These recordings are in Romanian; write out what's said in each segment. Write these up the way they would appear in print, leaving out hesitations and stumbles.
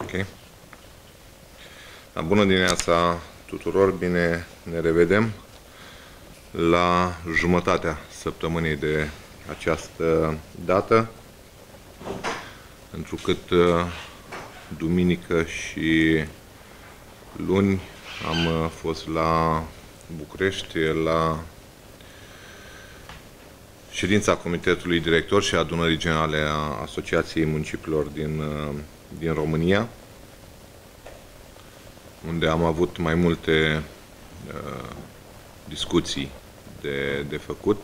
Ok. Bună dimineața tuturor, bine ne revedem la jumătatea săptămânii de această dată, întrucât duminică și luni am fost la București la ședința Comitetului Director și Adunării Generale a Asociației Municipiilor din România, unde am avut mai multe discuții de făcut.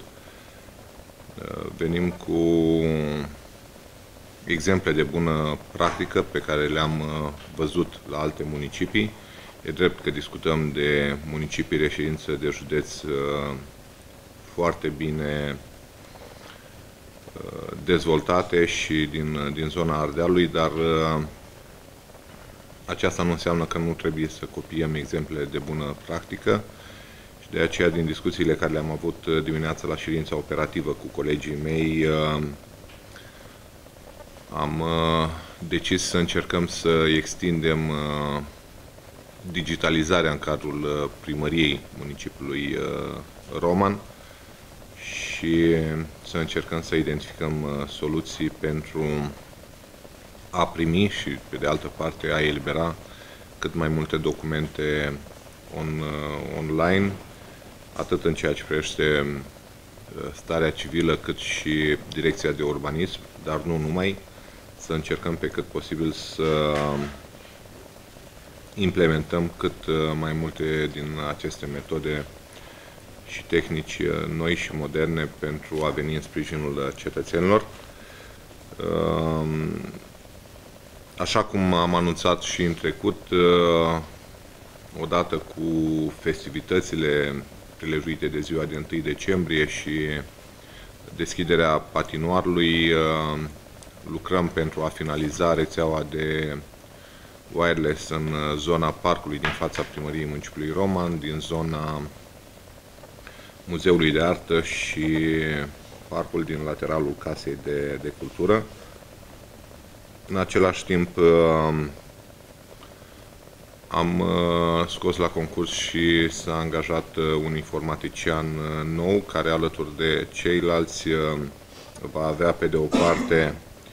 Venim cu exemple de bună practică pe care le-am văzut la alte municipii. E drept că discutăm de municipii reședință de județ foarte bine dezvoltate și din zona Ardealului, dar aceasta nu înseamnă că nu trebuie să copiem exemple de bună practică și de aceea, din discuțiile care le-am avut dimineața la ședința operativă cu colegii mei, am decis să încercăm să extindem digitalizarea în cadrul primăriei municipiului Roman și să încercăm să identificăm soluții pentru a primi și, pe de altă parte, a elibera cât mai multe documente online, atât în ceea ce privește starea civilă, cât și direcția de urbanism, dar nu numai, să încercăm pe cât posibil să implementăm cât mai multe din aceste metode și tehnici noi și moderne pentru a veni în sprijinul cetățenilor. Așa cum am anunțat și în trecut, odată cu festivitățile prelejuite de ziua de 1 decembrie și deschiderea patinoarului, lucrăm pentru a finaliza rețeaua de wireless în zona parcului din fața primăriei municipiului Roman, din zona Muzeului de Artă și parcul din lateralul Casei de Cultură. În același timp am scos la concurs și s-a angajat un informatician nou care, alături de ceilalți, va avea pe de o parte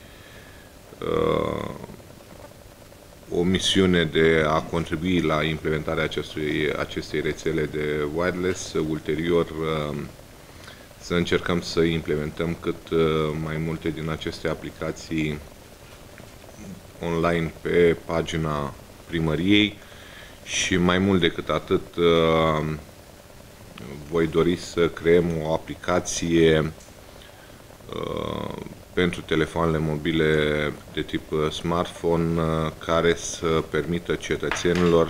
o misiune de a contribui la implementarea acestei rețele de wireless. Ulterior să încercăm să implementăm cât mai multe din aceste aplicații online pe pagina primăriei și, mai mult decât atât, voi dori să creăm o aplicație pentru telefoanele mobile de tip smartphone care să permită cetățenilor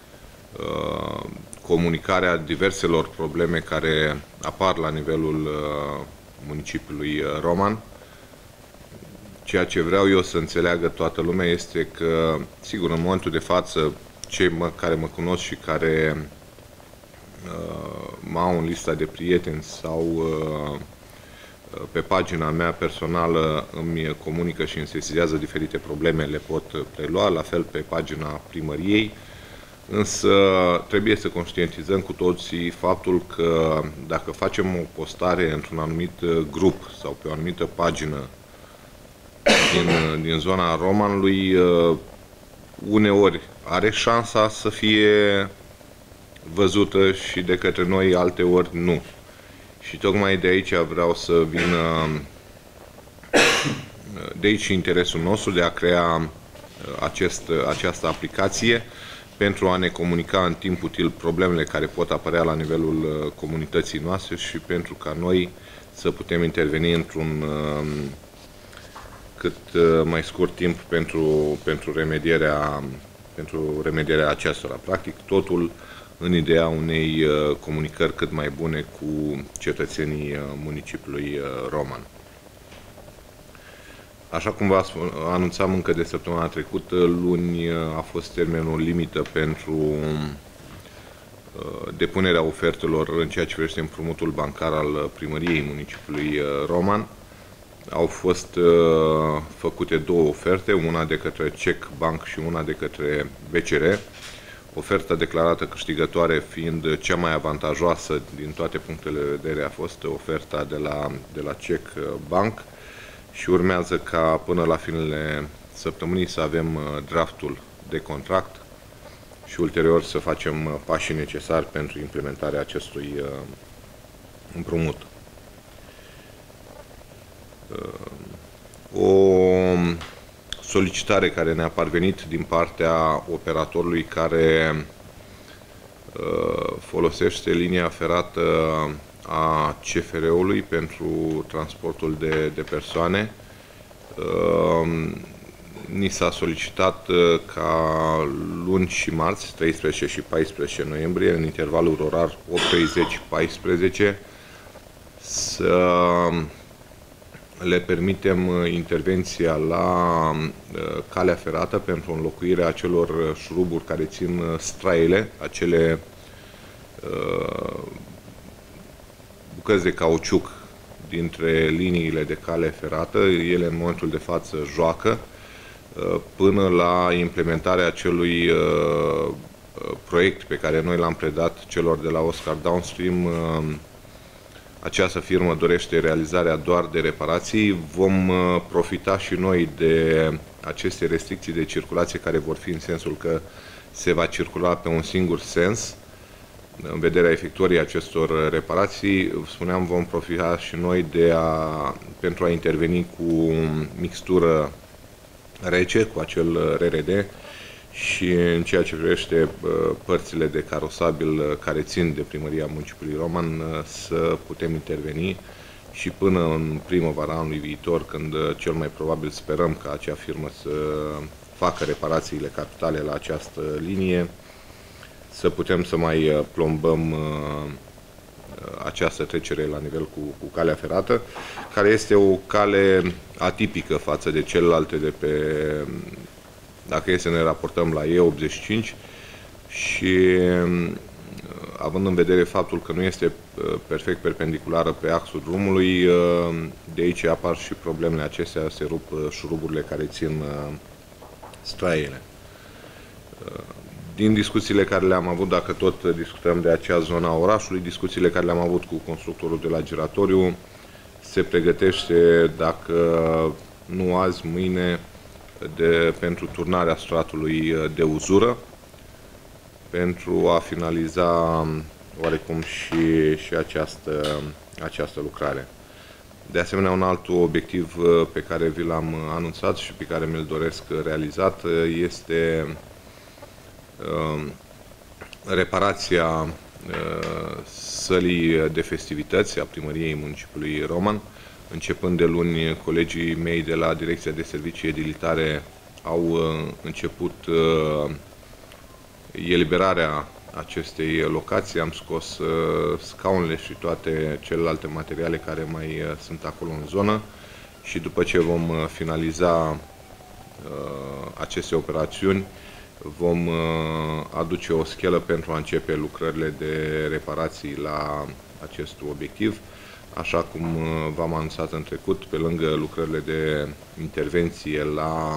comunicarea diverselor probleme care apar la nivelul municipiului Roman. Ceea ce vreau eu să înțeleagă toată lumea este că, sigur, în momentul de față, cei care mă cunosc și care mă au în lista de prieteni sau pe pagina mea personală îmi comunică și îmi sesizează diferite probleme, le pot prelua, la fel pe pagina primăriei, însă trebuie să conștientizăm cu toții faptul că dacă facem o postare într-un anumit grup sau pe o anumită pagină din zona Romanului, uneori are șansa să fie văzută și de către noi, alteori nu. Și tocmai de aici vreau să vină, de aici interesul nostru de a crea această aplicație pentru a ne comunica în timp util problemele care pot apărea la nivelul comunității noastre și pentru ca noi să putem interveni într-un cât mai scurt timp pentru remedierea acestora. Practic, totul în ideea unei comunicări cât mai bune cu cetățenii municipiului Roman. Așa cum vă anunțam încă de săptămâna trecută, luni a fost termenul limită pentru depunerea ofertelor în ceea ce privește împrumutul bancar al primăriei municipiului Roman. Au fost făcute două oferte, una de către CEC Bank și una de către BCR. Oferta declarată câștigătoare fiind cea mai avantajoasă din toate punctele de vedere a fost oferta de la CEC Bank și urmează ca până la finele săptămânii să avem draftul de contract și ulterior să facem pașii necesari pentru implementarea acestui împrumut. O solicitare care ne-a parvenit din partea operatorului care folosește linia ferată a CFR-ului pentru transportul de persoane. Ni s-a solicitat ca luni și marți, 13 și 14 noiembrie, în intervalul orar 8:30-14, să le permitem intervenția la calea ferată pentru înlocuirea acelor șuruburi care țin straile, acele bucăți de cauciuc dintre liniile de cale ferată. Ele în momentul de față joacă până la implementarea acelui proiect pe care noi l-am predat celor de la Oscar Downstream. Această firmă dorește realizarea doar de reparații. Vom profita și noi de aceste restricții de circulație care vor fi în sensul că se va circula pe un singur sens în vederea efectuării acestor reparații. Spuneam, vom profita și noi pentru a interveni cu mixtură rece, cu acel RRD, și în ceea ce privește părțile de carosabil care țin de Primăria Municipiului Roman, să putem interveni și până în primăvara anului viitor, când cel mai probabil sperăm ca acea firmă să facă reparațiile capitale la această linie, să putem să mai plombăm această trecere la nivel cu calea ferată, care este o cale atipică față de celelalte de pe, dacă e să ne raportăm la E85, și având în vedere faptul că nu este perfect perpendiculară pe axul drumului, de aici apar și problemele acestea, se rup șuruburile care țin straiele. Din discuțiile care le-am avut, dacă tot discutăm de acea zonă a orașului, discuțiile care le-am avut cu constructorul de la giratoriu, se pregătește, dacă nu azi, mâine, pentru turnarea stratului de uzură, pentru a finaliza oarecum și această lucrare. De asemenea, un alt obiectiv pe care vi l-am anunțat și pe care mi-l doresc realizat este reparația sălii de festivități a Primăriei Municipiului Roman. Începând de luni, colegii mei de la Direcția de Servicii Edilitare au început eliberarea acestei locații. Am scos scaunele și toate celelalte materiale care mai sunt acolo în zonă și după ce vom finaliza aceste operațiuni, vom aduce o schelă pentru a începe lucrările de reparații la acest obiectiv. Așa cum v-am anunțat în trecut, pe lângă lucrările de intervenție la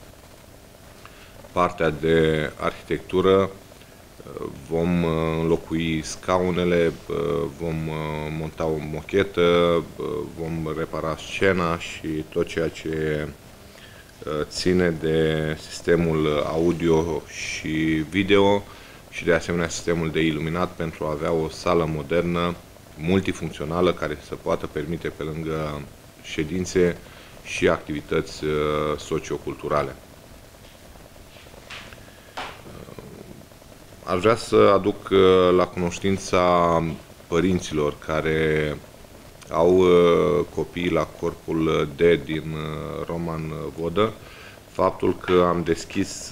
partea de arhitectură, vom înlocui scaunele, vom monta o mochetă, vom repara scena și tot ceea ce ține de sistemul audio și video și de asemenea sistemul de iluminat pentru a avea o sală modernă, multifuncțională, care să poată permite pe lângă ședințe și activități socioculturale. Aș vrea să aduc la cunoștința părinților care au copii la corpul D din Roman Vodă faptul că am deschis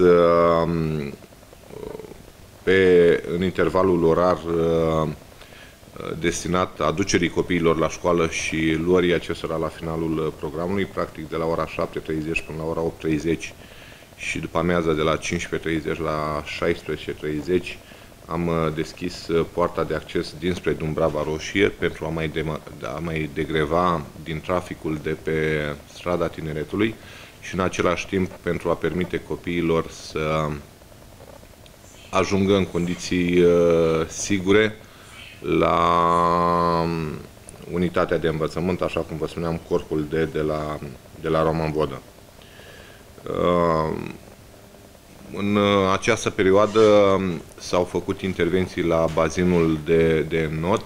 în intervalul orar destinat aducerii copiilor la școală și luării acestora la finalul programului, practic de la ora 7:30 până la ora 8:30 și după amiază de la 15:30 la 16:30, am deschis poarta de acces dinspre Dumbrava Roșie pentru a mai degreva din traficul de pe strada Tineretului și în același timp pentru a permite copiilor să ajungă în condiții sigure la unitatea de învățământ, așa cum vă spuneam, corpul de la Roman Vodă. În această perioadă s-au făcut intervenții la bazinul de not.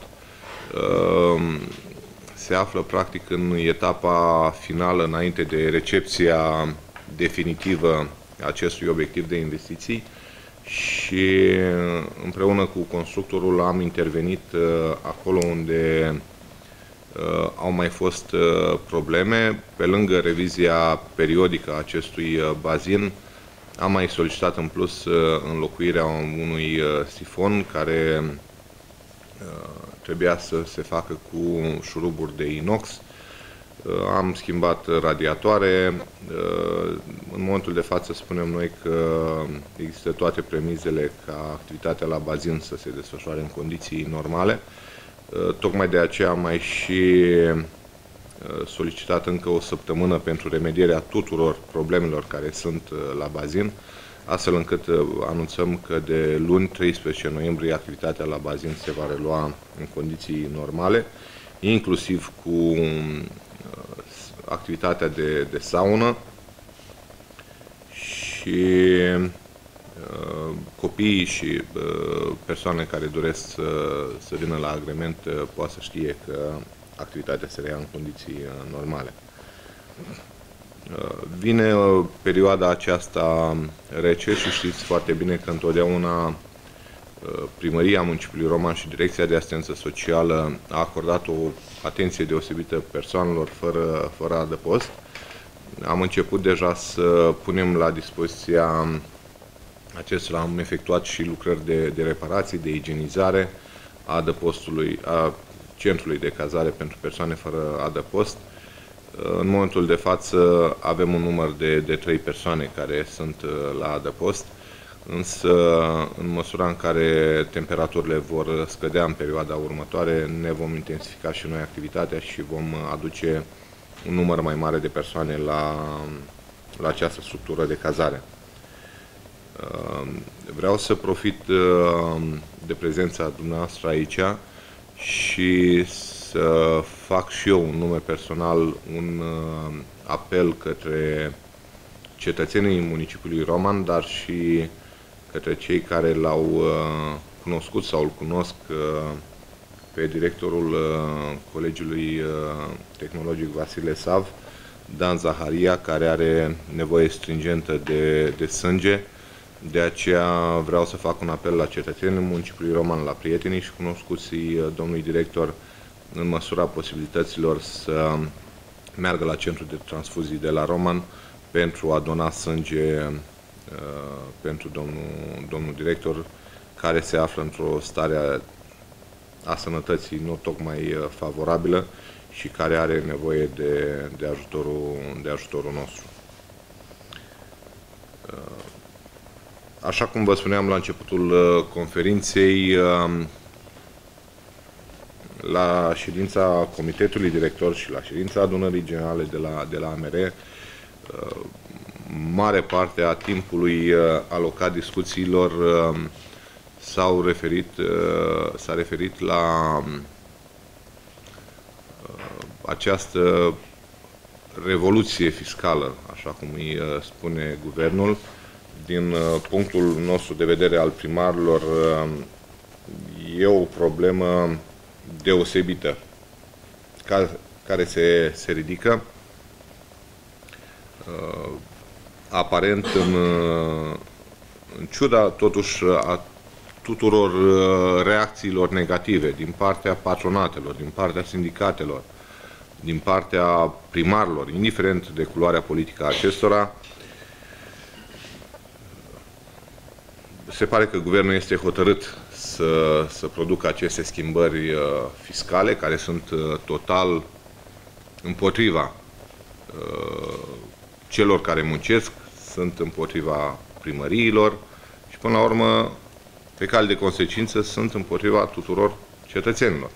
Se află practic în etapa finală înainte de recepția definitivă a acestui obiectiv de investiții și împreună cu constructorul am intervenit acolo unde au mai fost probleme. Pe lângă revizia periodică a acestui bazin, am mai solicitat în plus înlocuirea unui sifon care trebuia să se facă cu șuruburi de inox. Am schimbat radiatoare. În momentul de față spunem noi că există toate premizele ca activitatea la bazin să se desfășoare în condiții normale. Tocmai de aceea am mai și solicitat încă o săptămână pentru remedierea tuturor problemelor care sunt la bazin, astfel încât anunțăm că de luni, 13 noiembrie, activitatea la bazin se va relua în condiții normale, inclusiv cu activitatea de saună și copiii și persoane care doresc să vină la agrement poate să știe că activitatea se reia în condiții normale. Vine perioada aceasta rece și știți foarte bine că întotdeauna Primăria Municipiului Roman și Direcția de Asistență Socială a acordat o atenție deosebită persoanelor fără adăpost. Am început deja să punem la dispoziția acestora, am efectuat și lucrări de reparații, de igienizare a adăpostului, a centrului de cazare pentru persoane fără adăpost. În momentul de față avem un număr de 3 persoane care sunt la adăpost, însă în măsura în care temperaturile vor scădea în perioada următoare, ne vom intensifica și noi activitatea și vom aduce un număr mai mare de persoane la această structură de cazare. Vreau să profit de prezența dumneavoastră aici și să fac și eu în nume personal un apel către cetățenii municipiului Roman, dar și către cei care l-au cunoscut sau îl cunosc pe directorul Colegiului Tehnologic Vasile Sav, Dan Zaharia, care are nevoie stringentă de sânge. De aceea vreau să fac un apel la cetățenii municipiului Roman, la prietenii și cunoscuții domnului director, în măsura posibilităților să meargă la centrul de transfuzii de la Roman pentru a dona sânge pentru domnul director, care se află într-o stare a sănătății nu tocmai favorabilă și care are nevoie de ajutorul nostru. Așa cum vă spuneam la începutul conferinței, la ședința Comitetului Director și la ședința Adunării Generale de la AMR, mare parte a timpului alocat discuțiilor s-a referit la această revoluție fiscală, așa cum îi spune guvernul. Din punctul nostru de vedere al primarilor, e o problemă deosebită care se ridică. Aparent, în ciuda totuși a tuturor reacțiilor negative din partea patronatelor, din partea sindicatelor, din partea primarilor, indiferent de culoarea politică a acestora, se pare că guvernul este hotărât să producă aceste schimbări fiscale, care sunt total împotriva celor care muncesc, sunt împotriva primăriilor și, până la urmă, pe cale de consecință sunt împotriva tuturor cetățenilor.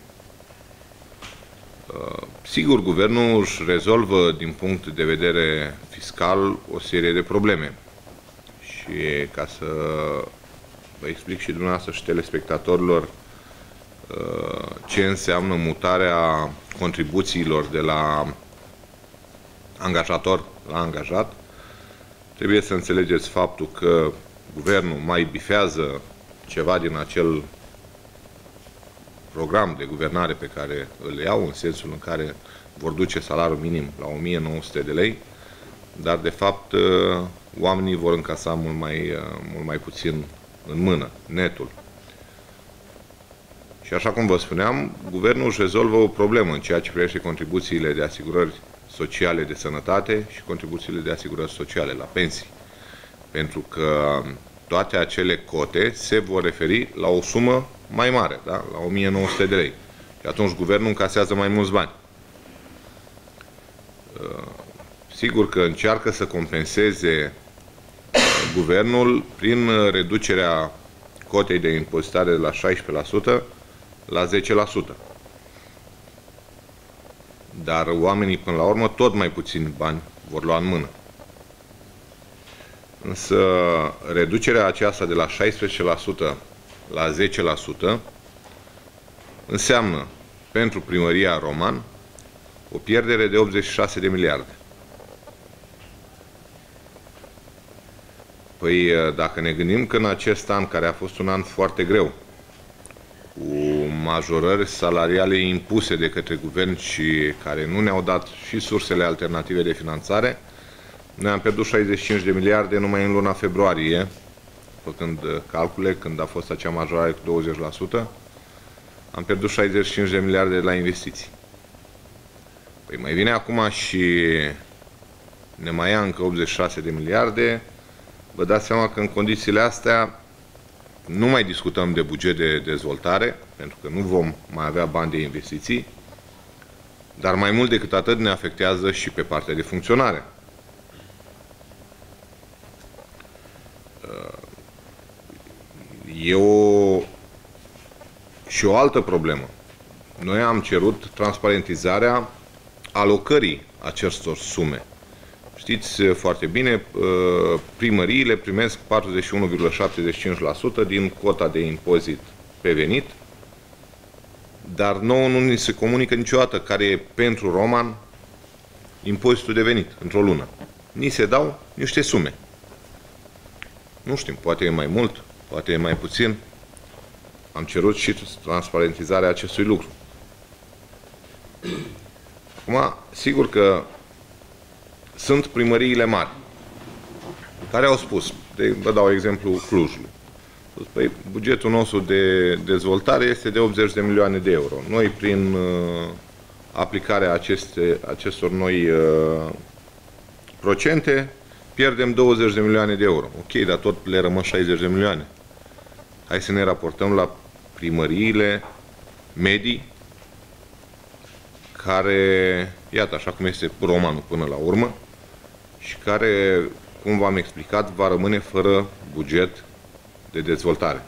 Sigur, guvernul își rezolvă din punct de vedere fiscal o serie de probleme. Și ca să vă explic și dumneavoastră și telespectatorilor ce înseamnă mutarea contribuțiilor de la angajator la angajat, trebuie să înțelegeți faptul că guvernul mai bifează ceva din acel program de guvernare pe care îl iau, în sensul în care vor duce salariul minim la 1900 de lei, dar de fapt oamenii vor încasa mult mai puțin în mână, netul. Și așa cum vă spuneam, guvernul își rezolvă o problemă în ceea ce privește contribuțiile de asigurări sociale de sănătate și contribuțiile de asigurări sociale la pensii. Pentru că toate acele cote se vor referi la o sumă mai mare, da? La 1900 de lei. Și atunci guvernul încasează mai mulți bani. Sigur că încearcă să compenseze guvernul prin reducerea cotei de impozitare de la 16% la 10%. Dar oamenii, până la urmă, tot mai puțini bani vor lua în mână. Însă, reducerea aceasta de la 16% la 10% înseamnă, pentru primăria Roman, o pierdere de 86 de miliarde. Păi, dacă ne gândim că în acest an, care a fost un an foarte greu, cu majorări salariale impuse de către guvern și care nu ne-au dat și sursele alternative de finanțare, noi am pierdut 65 de miliarde numai în luna februarie, făcând calcule, când a fost acea majorare cu 20%, am pierdut 65 de miliarde la investiții. Păi mai vine acum și ne mai ia încă 86 de miliarde, vă dați seama că în condițiile astea nu mai discutăm de buget de dezvoltare, pentru că nu vom mai avea bani de investiții, dar mai mult decât atât ne afectează și pe partea de funcționare. E și o altă problemă. Noi am cerut transparentizarea alocării acestor sume. Știți foarte bine, primăriile primesc 41,75% din cota de impozit pe venit, dar nouă nu ni se comunică niciodată care e pentru Roman impozitul de venit într-o lună. Ni se dau niște sume. Nu știm, poate e mai mult, poate e mai puțin. Am cerut și transparentizarea acestui lucru. Acum, sigur că sunt primăriile mari care au spus, vă dau exemplu Clujului. Păi, bugetul nostru de dezvoltare este de 80 de milioane de euro. Noi, prin aplicarea acestor noi procente, pierdem 20 de milioane de euro. Ok, dar tot le rămân 60 de milioane. Hai să ne raportăm la primăriile medii care, iată, așa cum este Romanul până la urmă, și care, cum v-am explicat, va rămâne fără buget de dezvoltare.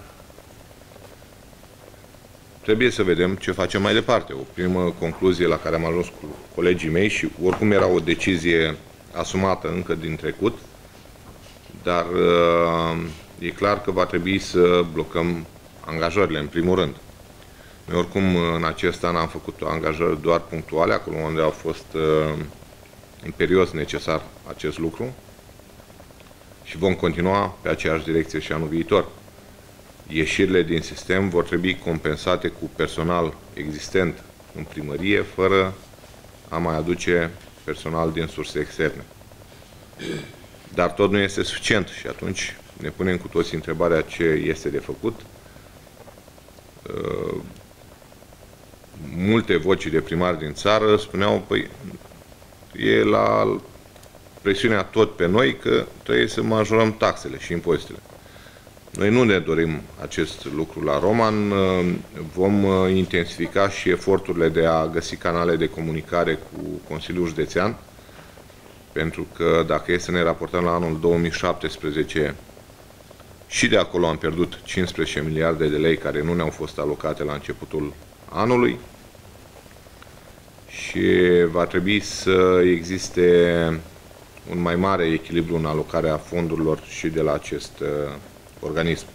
Trebuie să vedem ce facem mai departe. O primă concluzie la care am ajuns cu colegii mei și oricum era o decizie asumată încă din trecut, dar e clar că va trebui să blocăm angajările, în primul rând. Noi oricum în acest an am făcut angajări doar punctuale, acolo unde a fost imperios necesar acest lucru și vom continua pe aceeași direcție și anul viitor. Ieșirile din sistem vor trebui compensate cu personal existent în primărie, fără a mai aduce personal din surse externe. Dar tot nu este suficient și atunci ne punem cu toții întrebarea ce este de făcut. Multe voci de primari din țară spuneau, păi, e la presiunea tot pe noi că trebuie să majorăm taxele și impozitele. Noi nu ne dorim acest lucru la Roman, vom intensifica și eforturile de a găsi canale de comunicare cu Consiliul Județean, pentru că dacă e să ne raportăm la anul 2017 și de acolo am pierdut 15 miliarde de lei care nu ne-au fost alocate la începutul anului și va trebui să existe un mai mare echilibru în alocarea fondurilor și de la acest organism.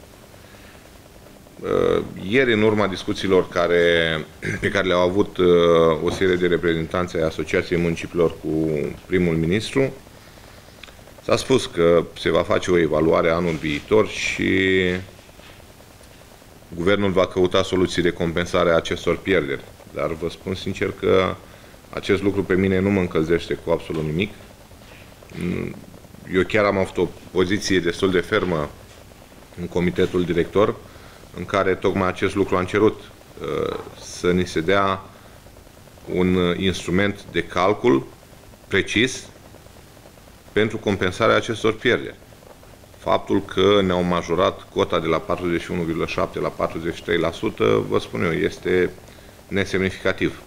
Ieri, în urma discuțiilor pe care le-au avut o serie de reprezentanți ai Asociației Municipiilor cu primul ministru, s-a spus că se va face o evaluare anul viitor și guvernul va căuta soluții de compensare a acestor pierderi. Dar vă spun sincer că acest lucru pe mine nu mă încălzește cu absolut nimic. Eu chiar am avut o poziție destul de fermă în comitetul director, în care tocmai acest lucru am cerut, să ni se dea un instrument de calcul precis pentru compensarea acestor pierderi. Faptul că ne-au majorat cota de la 41,7% la 43%, vă spun eu, este nesemnificativ.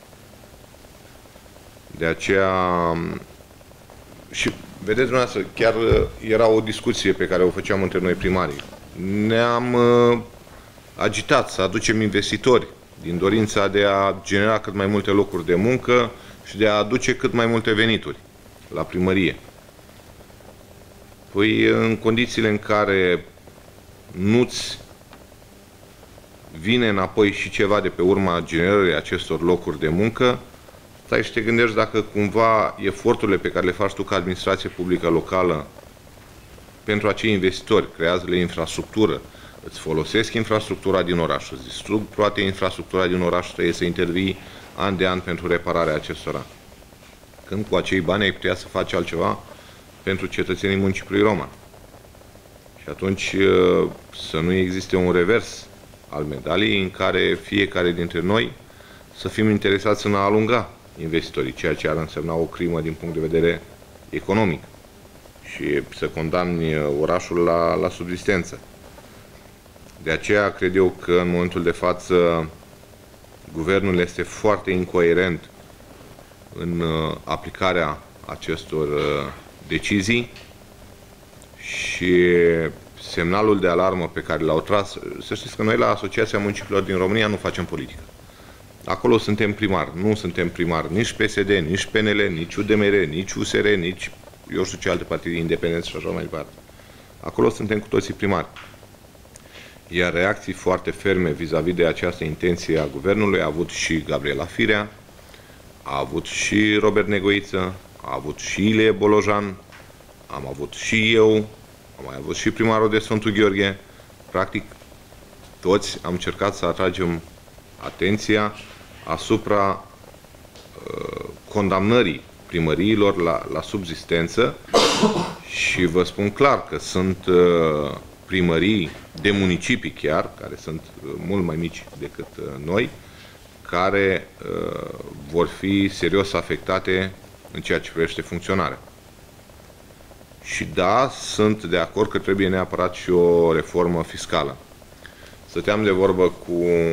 De aceea, și vedeți dumneavoastră, chiar era o discuție pe care o făceam între noi primarii. Ne-am agitat să aducem investitori din dorința de a genera cât mai multe locuri de muncă și de a aduce cât mai multe venituri la primărie. Păi, în condițiile în care nu-ți vine înapoi și ceva de pe urma generării acestor locuri de muncă, stai și te gândești dacă cumva eforturile pe care le faci tu ca administrație publică locală pentru acei investitori, creează-le infrastructură, îți folosesc infrastructura din oraș, îți distrug toate infrastructura din oraș, trebuie să intervii an de an pentru repararea acestora. Când cu acei bani ai putea să faci altceva pentru cetățenii municipiului Roman. Și atunci să nu existe un revers al medaliei în care fiecare dintre noi să fim interesați în a alunga investitorii, ceea ce ar însemna o crimă din punct de vedere economic și să condamni orașul la subzistență. De aceea cred eu că în momentul de față guvernul este foarte incoerent în aplicarea acestor decizii și semnalul de alarmă pe care l-au tras, să știți că noi la Asociația Municipiilor din România nu facem politică. Acolo suntem primari, nu suntem primari nici PSD, nici PNL, nici UDMR, nici USR, nici eu știu ce alte partide independențe și așa mai departe. Acolo suntem cu toții primari. Iar reacții foarte ferme vis-a-vis de această intenție a guvernului a avut și Gabriela Firea, a avut și Robert Negoiță, a avut și Ilie Bolojan, am avut și eu, am mai avut și primarul de Sfântul Gheorghe. Practic, toți am încercat să atragem atenția asupra condamnării primăriilor la subzistență și vă spun clar că sunt primării de municipii chiar, care sunt mult mai mici decât noi, care vor fi serios afectate în ceea ce privește funcționarea. Și da, sunt de acord că trebuie neapărat și o reformă fiscală. Stăteam de vorbă cu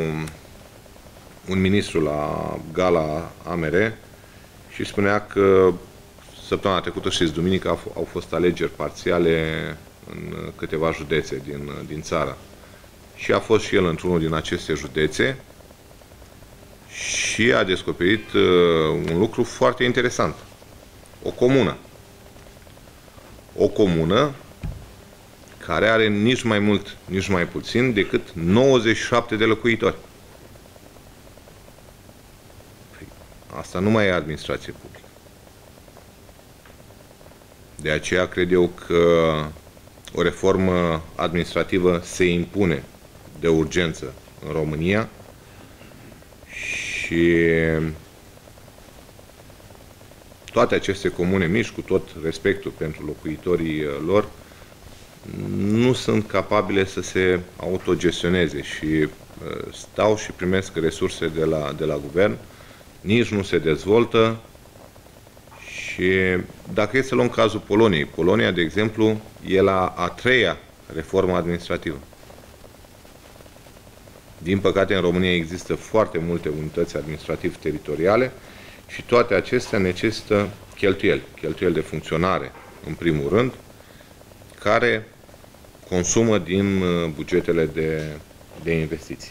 un ministru la gala AMR și spunea că săptămâna trecută, știți, duminică au fost alegeri parțiale în câteva județe din țară. Și a fost și el într-unul din aceste județe și a descoperit un lucru foarte interesant. O comună. O comună care are nici mai mult, nici mai puțin decât 97 de locuitori. Asta nu mai e administrație publică. De aceea cred eu că o reformă administrativă se impune de urgență în România și toate aceste comune mici, cu tot respectul pentru locuitorii lor, nu sunt capabile să se autogestioneze și stau și primesc resurse de la guvern, nici nu se dezvoltă. Și dacă e să luăm cazul Poloniei, Polonia, de exemplu, e la a treia reformă administrativă. Din păcate, în România există foarte multe unități administrativ-teritoriale și toate acestea necesită cheltuieli de funcționare, în primul rând, care consumă din bugetele de investiții.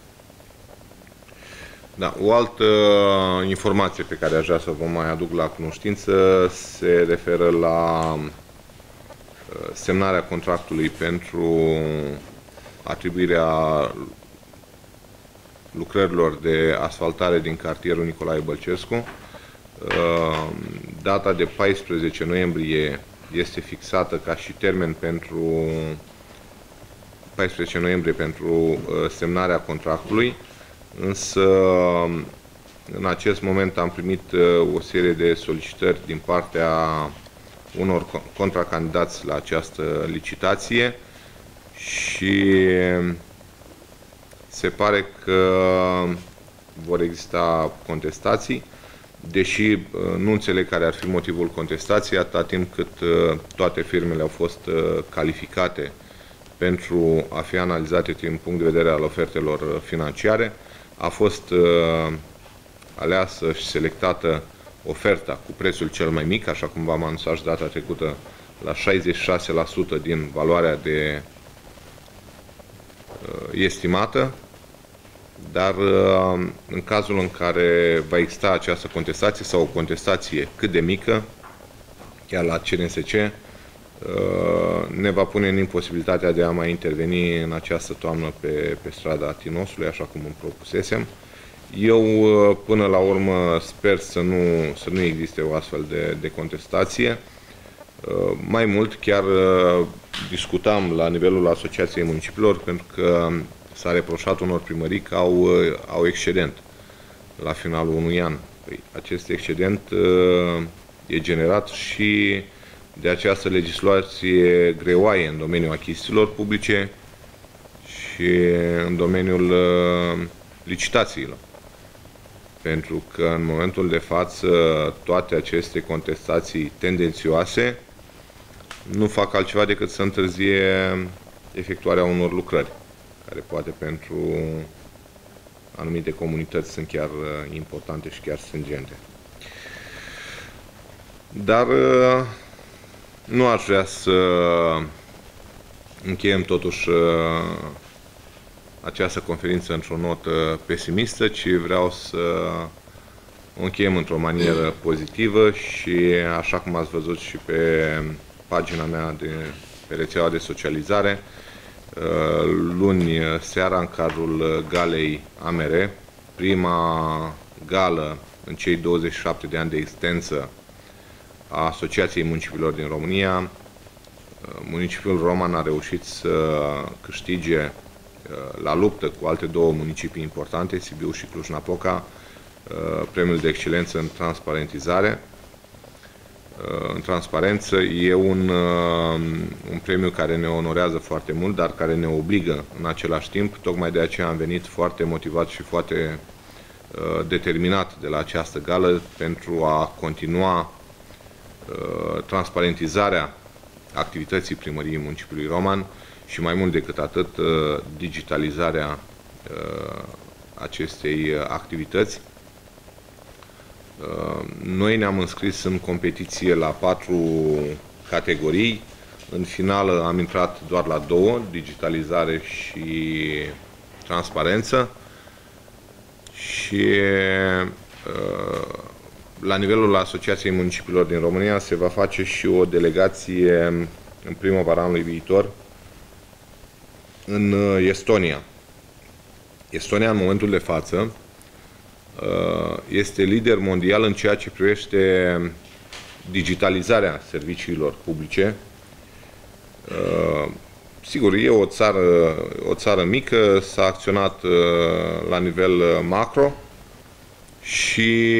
Da, o altă informație pe care aș vrea să vă mai aduc la cunoștință se referă la semnarea contractului pentru atribuirea lucrărilor de asfaltare din cartierul Nicolae Bălcescu. Data de 14 noiembrie este fixată ca și termen pentru 14 noiembrie pentru semnarea contractului, însă în acest moment am primit o serie de solicitări din partea unor contracandidați la această licitație și se pare că vor exista contestații, deși nu înțeleg care ar fi motivul contestației, atâta timp cât toate firmele au fost calificate pentru a fi analizate din punct de vedere al ofertelor financiare. A fost aleasă și selectată oferta cu prețul cel mai mic, așa cum v-am anunțat și data trecută, la 66% din valoarea estimată, dar în cazul în care va exista această contestație sau o contestație cât de mică, chiar la CNSC, ne va pune în imposibilitatea de a mai interveni în această toamnă pe strada Tinosului, așa cum îmi propusesem. Eu, până la urmă, sper să nu existe o astfel de contestație. Mai mult, chiar discutam la nivelul Asociației Municipiilor, pentru că s-a reproșat unor primării că au excedent la finalul unui an. Păi, acest excedent e generat și de această legislație greoaie în domeniul achizițiilor publice și în domeniul licitațiilor. Pentru că în momentul de față toate aceste contestații tendențioase nu fac altceva decât să întârzie efectuarea unor lucrări, care poate pentru anumite comunități sunt chiar importante și chiar stringente. Dar nu aș vrea să încheiem totuși această conferință într-o notă pesimistă, ci vreau să o încheiem într-o manieră pozitivă și, așa cum ați văzut și pe pagina mea pe rețeaua de socializare, luni seara, în cadrul galei AMR, prima gală în cei 27 de ani de existență a Asociației Municipiilor din România, municipiul Roman a reușit să câștige la luptă cu alte două municipii importante, Sibiu și Cluj-Napoca, premiul de excelență în transparentizare. În transparență e un premiu care ne onorează foarte mult, dar care ne obligă în același timp. Tocmai de aceea am venit foarte motivat și foarte determinat de la această gală pentru a continua transparentizarea activității primăriei municipiului Roman și, mai mult decât atât, digitalizarea acestei activități. Noi ne-am înscris în competiție la 4 categorii. În finală am intrat doar la 2, digitalizare și transparență. Și la nivelul Asociației Municipiilor din România se va face și o delegație în primăvara anului viitor în Estonia. Estonia, în momentul de față, este lider mondial în ceea ce privește digitalizarea serviciilor publice. Sigur, e o țară mică, s-a acționat la nivel macro și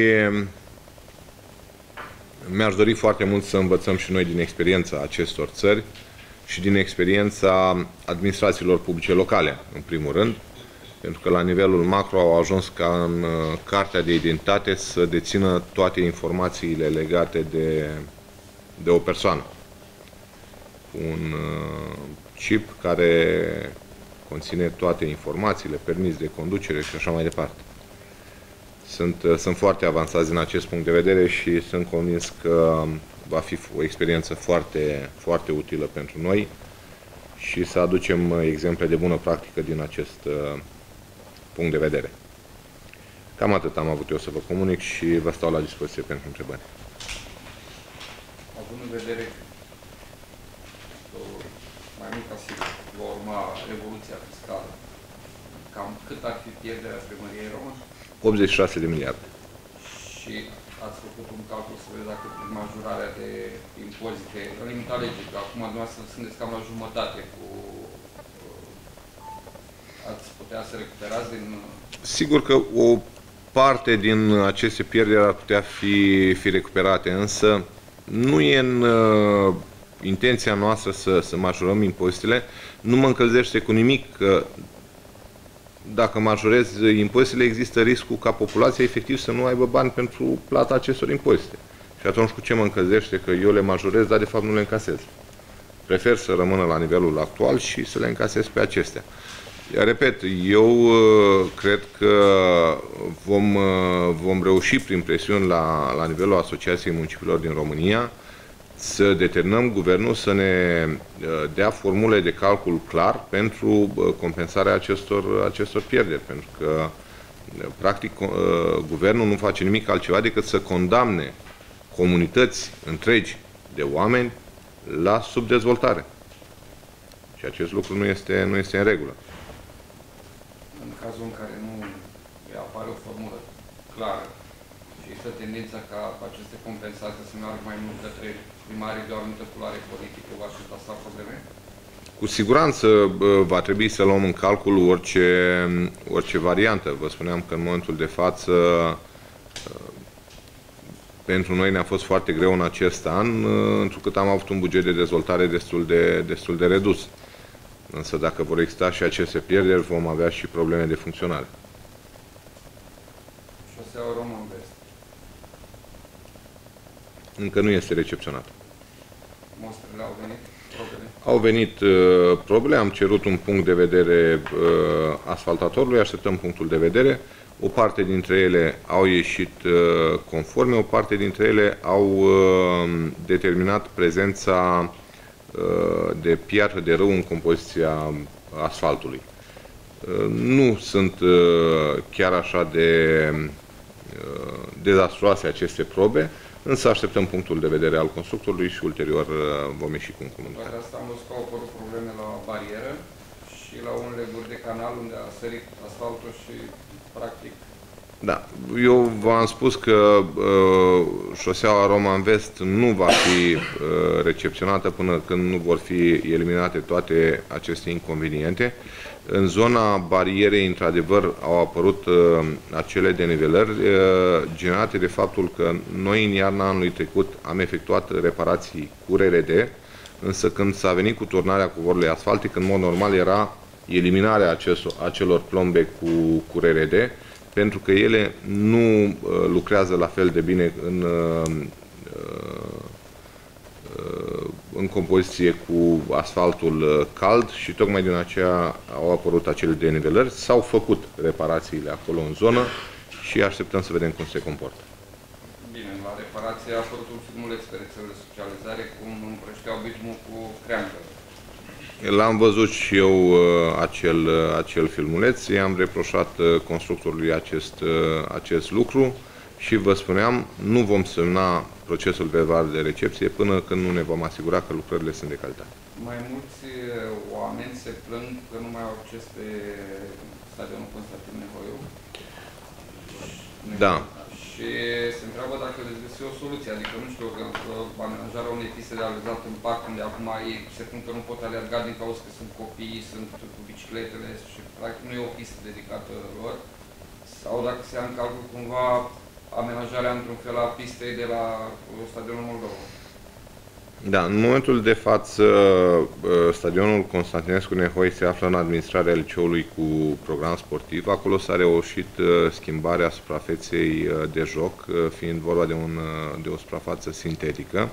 mi-aș dori foarte mult să învățăm și noi din experiența acestor țări și din experiența administrațiilor publice locale, în primul rând, pentru că la nivelul macro au ajuns ca în cartea de identitate să dețină toate informațiile legate de o persoană. Un chip care conține toate informațiile, permis de conducere și așa mai departe. Sunt foarte avansați din acest punct de vedere și sunt convins că va fi o experiență foarte, foarte utilă pentru noi și să aducem exemple de bună practică din acest punct de vedere. Cam atât am avut eu să vă comunic și vă stau la dispoziție pentru întrebări. Având în vedere mai mult ca sigur va urma revoluția fiscală, cam cât ar fi pierderea primăriei Roman? 86 de miliarde. Și ați făcut un calcul să vedeți dacă prin majorarea de impozite, în limita legii, că acum dumneavoastră sunteți cam la jumătate cu... ați putea să recuperați din... Sigur că o parte din aceste pierderi ar putea fi recuperate, însă nu e în intenția noastră să majorăm impozitele. Nu mă încălzește cu nimic că dacă majorez impozitele, există riscul ca populația efectiv să nu aibă bani pentru plata acestor impozite. Și atunci cu ce mă încălzește că eu le majorez, dar de fapt nu le încasez. Prefer să rămână la nivelul actual și să le încasez pe acestea. Repet, eu cred că vom reuși prin presiuni la nivelul Asociației Municipiilor din România să determinăm guvernul să ne dea formule de calcul clar pentru compensarea acestor pierderi. Pentru că, practic, guvernul nu face nimic altceva decât să condamne comunități întregi de oameni la subdezvoltare. Și acest lucru nu este în regulă. În cazul în care nu apare o formulă clară și există tendința ca aceste compensații să meargă mai mult către primarii de o anumită culoare politică, va aștepta să probleme? Cu siguranță va trebui să luăm în calcul orice variantă. Vă spuneam că în momentul de față pentru noi ne-a fost foarte greu în acest an, întrucât am avut un buget de dezvoltare destul de redus. Însă dacă vor exista și aceste pierderi, vom avea și probleme de funcționare. Șoseaua Roman-Vest încă nu este recepționată. Mostrele au venit? Probele? Au venit probele, am cerut un punct de vedere asfaltatorului, așteptăm punctul de vedere. O parte dintre ele au ieșit conforme, o parte dintre ele au determinat prezența de piatră de râu în compoziția asfaltului. Nu sunt chiar așa de dezastruoase aceste probe, însă așteptăm punctul de vedere al constructorului și ulterior vom ieși cu un comunicat. Toate astea am văzut că au apărut probleme la barieră și la unele guri de canal unde a sărit asfaltul și practic... Da, eu v-am spus că șoseaua Roman-Vest nu va fi recepționată până când nu vor fi eliminate toate aceste inconveniente. În zona barierei, într-adevăr, au apărut acele denivelări generate de faptul că noi în iarna anului trecut am efectuat reparații cu RRD, însă când s-a venit cu turnarea covorului asfaltic, în mod normal era eliminarea acelor plombe cu RRD, pentru că ele nu lucrează la fel de bine în compoziție cu asfaltul cald și tocmai din aceea au apărut acele denivelări. S-au făcut reparațiile acolo în zonă și așteptăm să vedem cum se comportă. Bine, la reparație a apărut un filmuleț pe rețele de socializare cum împrășteau bitumul cu creancă. L-am văzut și eu acel filmuleț, i-am reproșat constructorului acest lucru și vă spuneam, nu vom semna procesul verbal de recepție până când nu ne vom asigura că lucrările sunt de calitate. Mai mulți oameni se plâng că nu mai au acces pe stadionul Constantin Nevoiu. Da. Și se întreabă dacă le găsi o soluție, adică nu știu, amenajarea unei piste de alergat în parc, unde acum ei se plâng că nu pot alerga din cauza că sunt copii, sunt cu bicicletele și practic nu e o pistă dedicată lor. Sau dacă se ia în calcul cumva amenajarea într-un fel a pistei de la stadionul Moldova. Da, în momentul de față, stadionul Constantinescu Nehoi se află în administrarea liceului cu program sportiv. Acolo s-a reușit schimbarea suprafeței de joc, fiind vorba de o suprafață sintetică,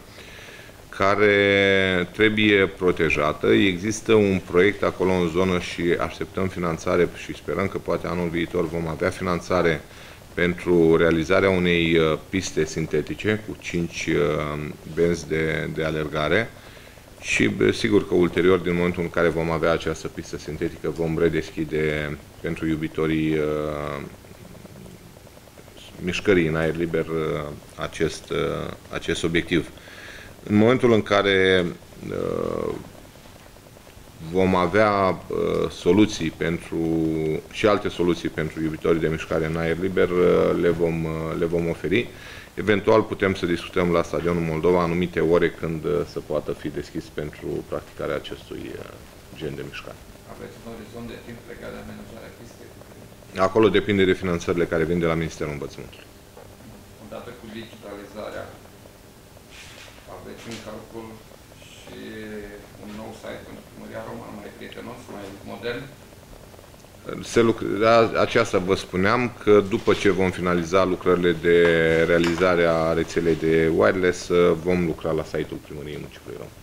care trebuie protejată. Există un proiect acolo în zonă și așteptăm finanțare și sperăm că poate anul viitor vom avea finanțare pentru realizarea unei piste sintetice cu 5 benzi de alergare. Și sigur că ulterior, din momentul în care vom avea această pistă sintetică, vom redeschide pentru iubitorii mișcării în aer liber acest obiectiv. În momentul în care vom avea soluții și alte soluții pentru iubitorii de mișcare în aer liber, le vom oferi. Eventual putem să discutăm la Stadionul Moldova anumite ore când să poată fi deschis pentru practicarea acestui gen de mișcare. Aveți un orizont de timp legat de amenajarea pistei? Acolo depinde de finanțările care vin de la Ministerul Învățământului. Odată cu digitalizarea, aveți în calcul și un nou site pentru Primăria Romană, mai prietenos, mai modern? Aceasta vă spuneam că după ce vom finaliza lucrările de realizare a rețelei de wireless, vom lucra la site-ul Primăriei Municipiului Roman.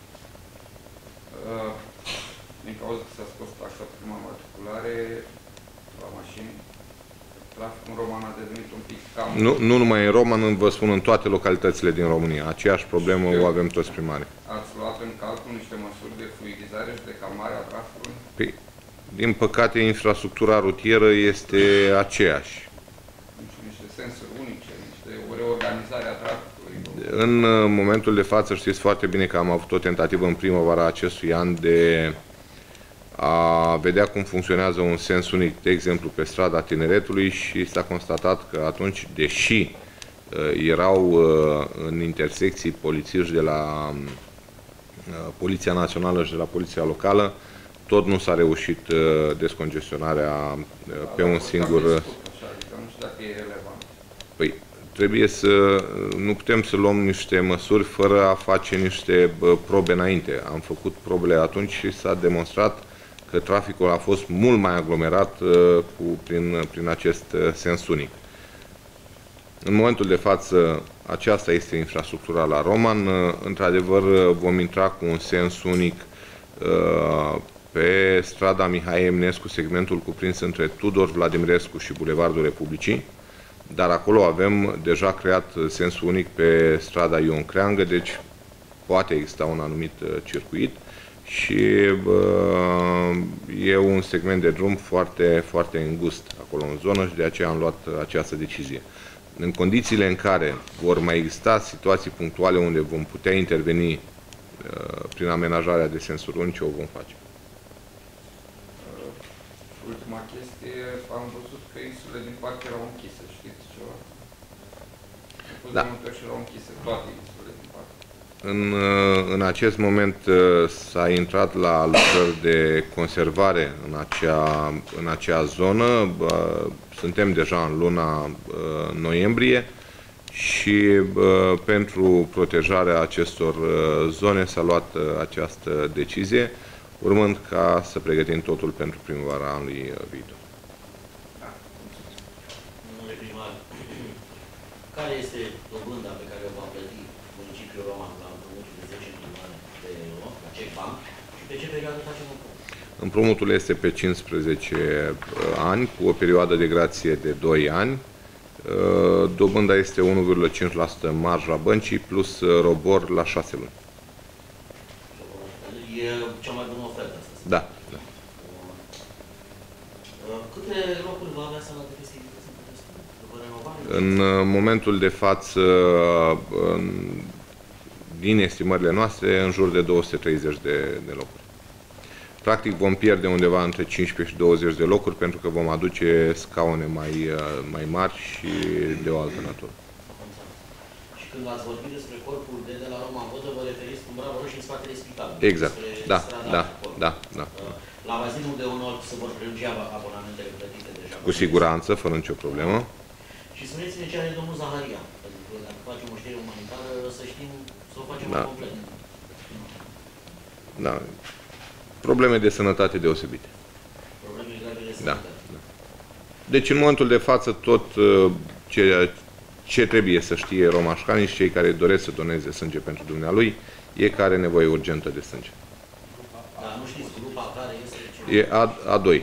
Din cauza că s-a scos taxa prima matriculare la mașini, traficul în Roman a devenit un pic cam... Nu numai în Roman, vă spun în toate localitățile din România. Aceeași problemă o avem toți primarii. Ați luat în calcul niște măsuri de fluidizare și de calmare a traficului? Păi, din păcate, infrastructura rutieră este aceeași. Niște sensuri unice, niște reorganizare a traficului? În momentul de față știți foarte bine că am avut o tentativă în primăvara acestui an de a vedea cum funcționează un sens unic, de exemplu, pe strada Tineretului și s-a constatat că atunci, deși erau în intersecții polițiști de la Poliția Națională și de la Poliția Locală, tot nu s-a reușit descongestionarea pe un singur... Nu știu dacă e relevant. Păi, nu putem să luăm niște măsuri fără a face niște probe înainte. Am făcut probele atunci și s-a demonstrat că traficul a fost mult mai aglomerat prin acest sens unic. În momentul de față, aceasta este infrastructura la Roman. Într-adevăr, vom intra cu un sens unic pe strada Mihai Eminescu, segmentul cuprins între Tudor Vladimirescu și Bulevardul Republicii, dar acolo avem deja creat sens unic pe strada Ion Creangă, deci poate exista un anumit circuit și e un segment de drum foarte, foarte îngust acolo în zonă și de aceea am luat această decizie. În condițiile în care vor mai exista situații punctuale unde vom putea interveni prin amenajarea de sensuri unice, o vom face. Ultima chestie, am văzut că insulele din parc erau închise, știți ceva? Da. De multe ori erau închise toate insulele din parc. În acest moment s-a intrat la lucrări de conservare în acea zonă. Suntem deja în luna noiembrie și pentru protejarea acestor zone s-a luat această decizie, urmând ca să pregătim totul pentru primăvara anului viitor. Domnule primar, care este dobânda pe care o va plăti municipiul Roman la împrumutul de 10 milioane de euro, la CEC Bank, și pe ce perioadă facem împrumut? Împrumutul este pe 15 ani, cu o perioadă de grație de 2 ani. Dobânda este 1,5% marja băncii plus robor la 6 luni. E cea mai bună ofertă asta. Da. Da. Câte locuri va avea sala de festivități după renovare? În momentul de față, din estimările noastre, în jur de 230 de locuri. Practic vom pierde undeva între 15 și 20 de locuri pentru că vom aduce scaune mai mari și de o altă natură. Și când ați vorbit despre corpul de la Roma Vodă, vă referiți cu Bravo și în spatele spitalului. Exact. Da. La bazinul de unor se vor prelungi abonamentele plătite deja. Cu siguranță, fără nicio problemă. Și spuneți-ne ce are domnul Zaharia. Pentru că dacă facem o știre umanitară, să știm să o facem complet. Da. Probleme de sănătate deosebite. Probleme grave de sănătate. Da. Deci, în momentul de față, tot ce trebuie să știe romașcanii și cei care doresc să doneze sânge pentru dumnealui, e că are nevoie urgentă de sânge. Dar nu știți grupa care este? E A2.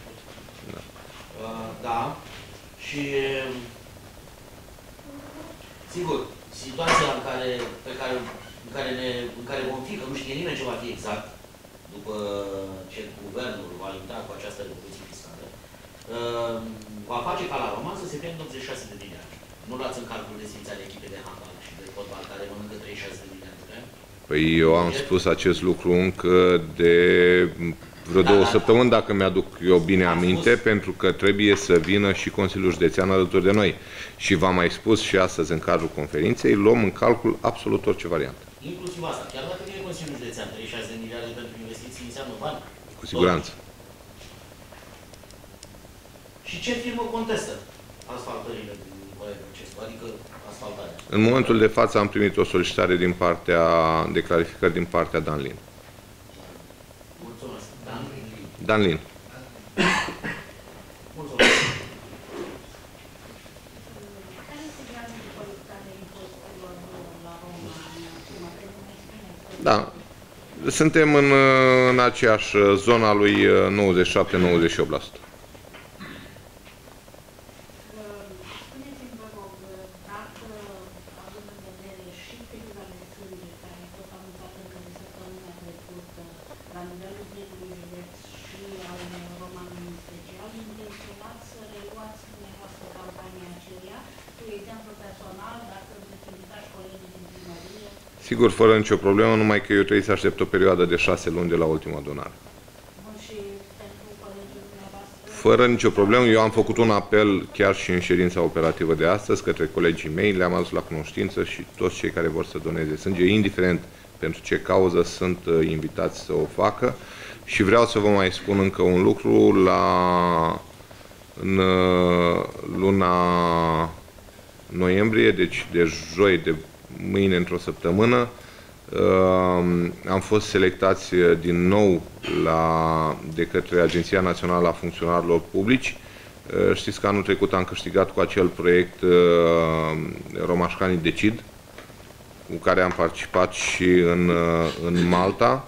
Da. Și sigur, situația pe care în care vom fi, că nu știe nimeni ce va fi exact, după ce guvernul va intra cu această revoluție fiscală, va face ca la Roman să se pierdă 86 de miliarde. Nu luați în calcul desfințarea echipei de handbal și de fotbal, care mănâncă 36 de miliarde, da? Păi eu am spus acest lucru încă de vreo 2 săptămâni, dacă mi-aduc eu bine aminte, pentru că trebuie să vină și Consiliul Județean alături de noi. Și v-am mai spus și astăzi în cadrul conferinței, luăm în calcul absolut orice variantă. Inclusiv asta. Chiar dacă vine Consiliul Județean, 36 de miliarde pentru investiții înseamnă bani? Cu siguranță. Și ce firmă contestă asfaltările din colegul acesta? Adică asfaltarea? În momentul de față am primit o solicitare de clarificări din partea Danlin. Mulțumesc. Danlin. Mulțumesc. Da. Suntem în aceeași zona lui 97-98%. Sigur, fără nicio problemă, numai că eu trebuie să aștept o perioadă de 6 luni de la ultima adunare. Fără nicio problemă, eu am făcut un apel chiar și în ședința operativă de astăzi către colegii mei, le-am adus la cunoștință și toți cei care vor să doneze sânge, indiferent pentru ce cauză, sunt invitați să o facă. Și vreau să vă mai spun încă un lucru, în luna noiembrie, deci de joi, de mâine într-o săptămână, am fost selectați din nou de către Agenția Națională a Funcționarilor Publici. Știți că anul trecut am câștigat cu acel proiect Romașcanii Decid, cu care am participat și în Malta.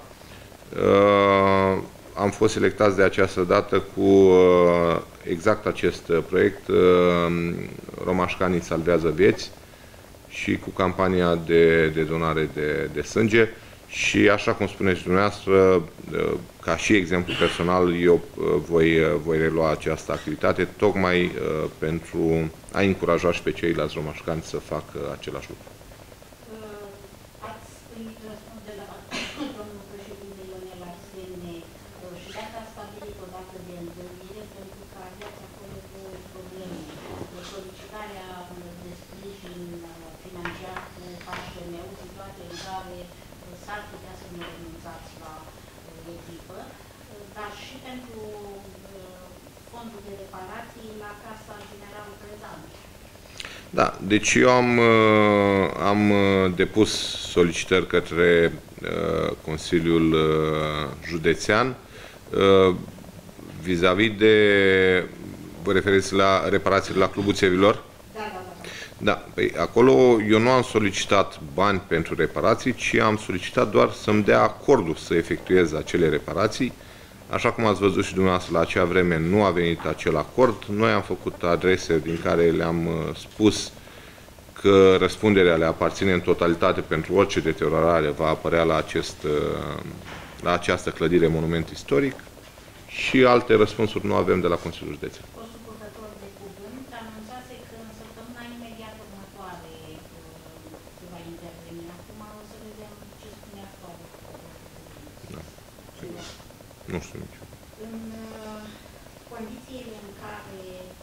Am fost selectați de această dată cu exact acest proiect, Romașcanii salvează vieți, și cu campania de donare de sânge. Și așa cum spuneți dumneavoastră, ca și exemplu personal, eu voi relua această activitate tocmai pentru a încuraja și pe ceilalți romașcani să facă același lucru. Ați primit răspuns de la domnul președinte Ionel Arsene și dacă ați stabilit o dată de întâlnire, pentru că aveați acolo două probleme. Solicitarea de sprijin financiar cu HM-ul, situație în care s-ar putea să nu renunțați la echipă, dar și pentru fondul de reparații la Casa Generală Presa. Da, deci eu am depus solicitări către Consiliul Județean vis-a-vis de, vă referiți la reparațiile la Clubul Țevilor? Da, păi acolo eu nu am solicitat bani pentru reparații, ci am solicitat doar să-mi dea acordul să efectuez acele reparații. Așa cum ați văzut și dumneavoastră, la acea vreme nu a venit acel acord. Noi am făcut adrese din care le-am spus că răspunderea le aparține în totalitate pentru orice deteriorare va apărea la această clădire monument istoric și alte răspunsuri nu avem de la Consiliul Județean. Fostul purtător de cuvânt anunțase că în săptămâna imediat următoare se va interveni. Acum o să vedem ce spune actualul. Da. Nu știu nici. În condițiile în care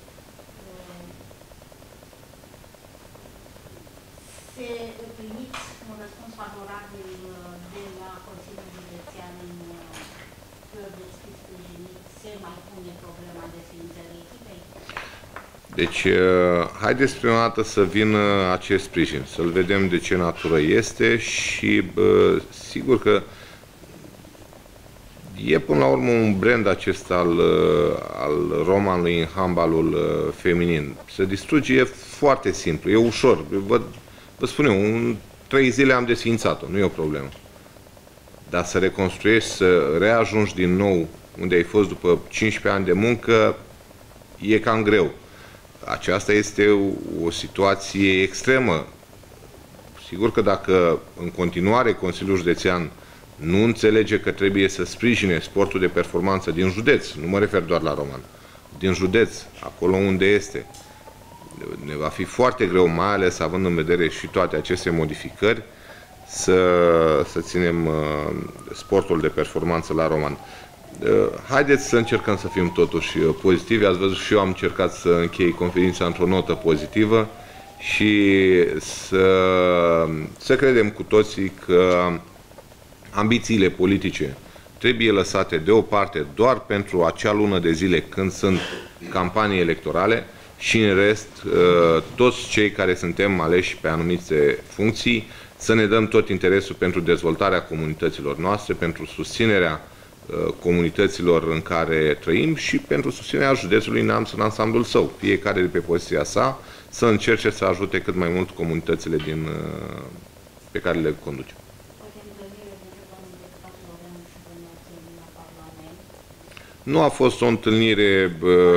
se primiți un răspuns favorabil de la Consiliul Județean în că veți fi sprijinit, se mai pune problema desființării echipei? Deci, haideți prima dată să vină acest sprijin, să-l vedem de ce natură este și sigur că e până la urmă un brand acesta al romanului în handbalul feminin. Se distruge, e foarte simplu, e ușor. Vă spun eu, în 3 zile am desființat-o, nu e o problemă. Dar să reconstruiești, să reajungi din nou unde ai fost după 15 ani de muncă, e cam greu. Aceasta este o situație extremă. Sigur că dacă în continuare Consiliul Județean nu înțelege că trebuie să sprijine sportul de performanță din județ, nu mă refer doar la Roman, din județ, acolo unde este, ne va fi foarte greu, mai ales având în vedere și toate aceste modificări, să ținem sportul de performanță la Roman. Haideți să încercăm să fim totuși pozitivi. Ați văzut și eu am încercat să închei conferința într-o notă pozitivă și să credem cu toții că ambițiile politice trebuie lăsate deoparte doar pentru acea lună de zile când sunt campanii electorale și în rest toți cei care suntem aleși pe anumite funcții să ne dăm tot interesul pentru dezvoltarea comunităților noastre, pentru susținerea comunităților în care trăim și pentru susținerea județului Neamț în ansamblul său. Fiecare de pe poziția sa să încerce să ajute cât mai mult comunitățile pe care le conduce. Nu a fost o întâlnire...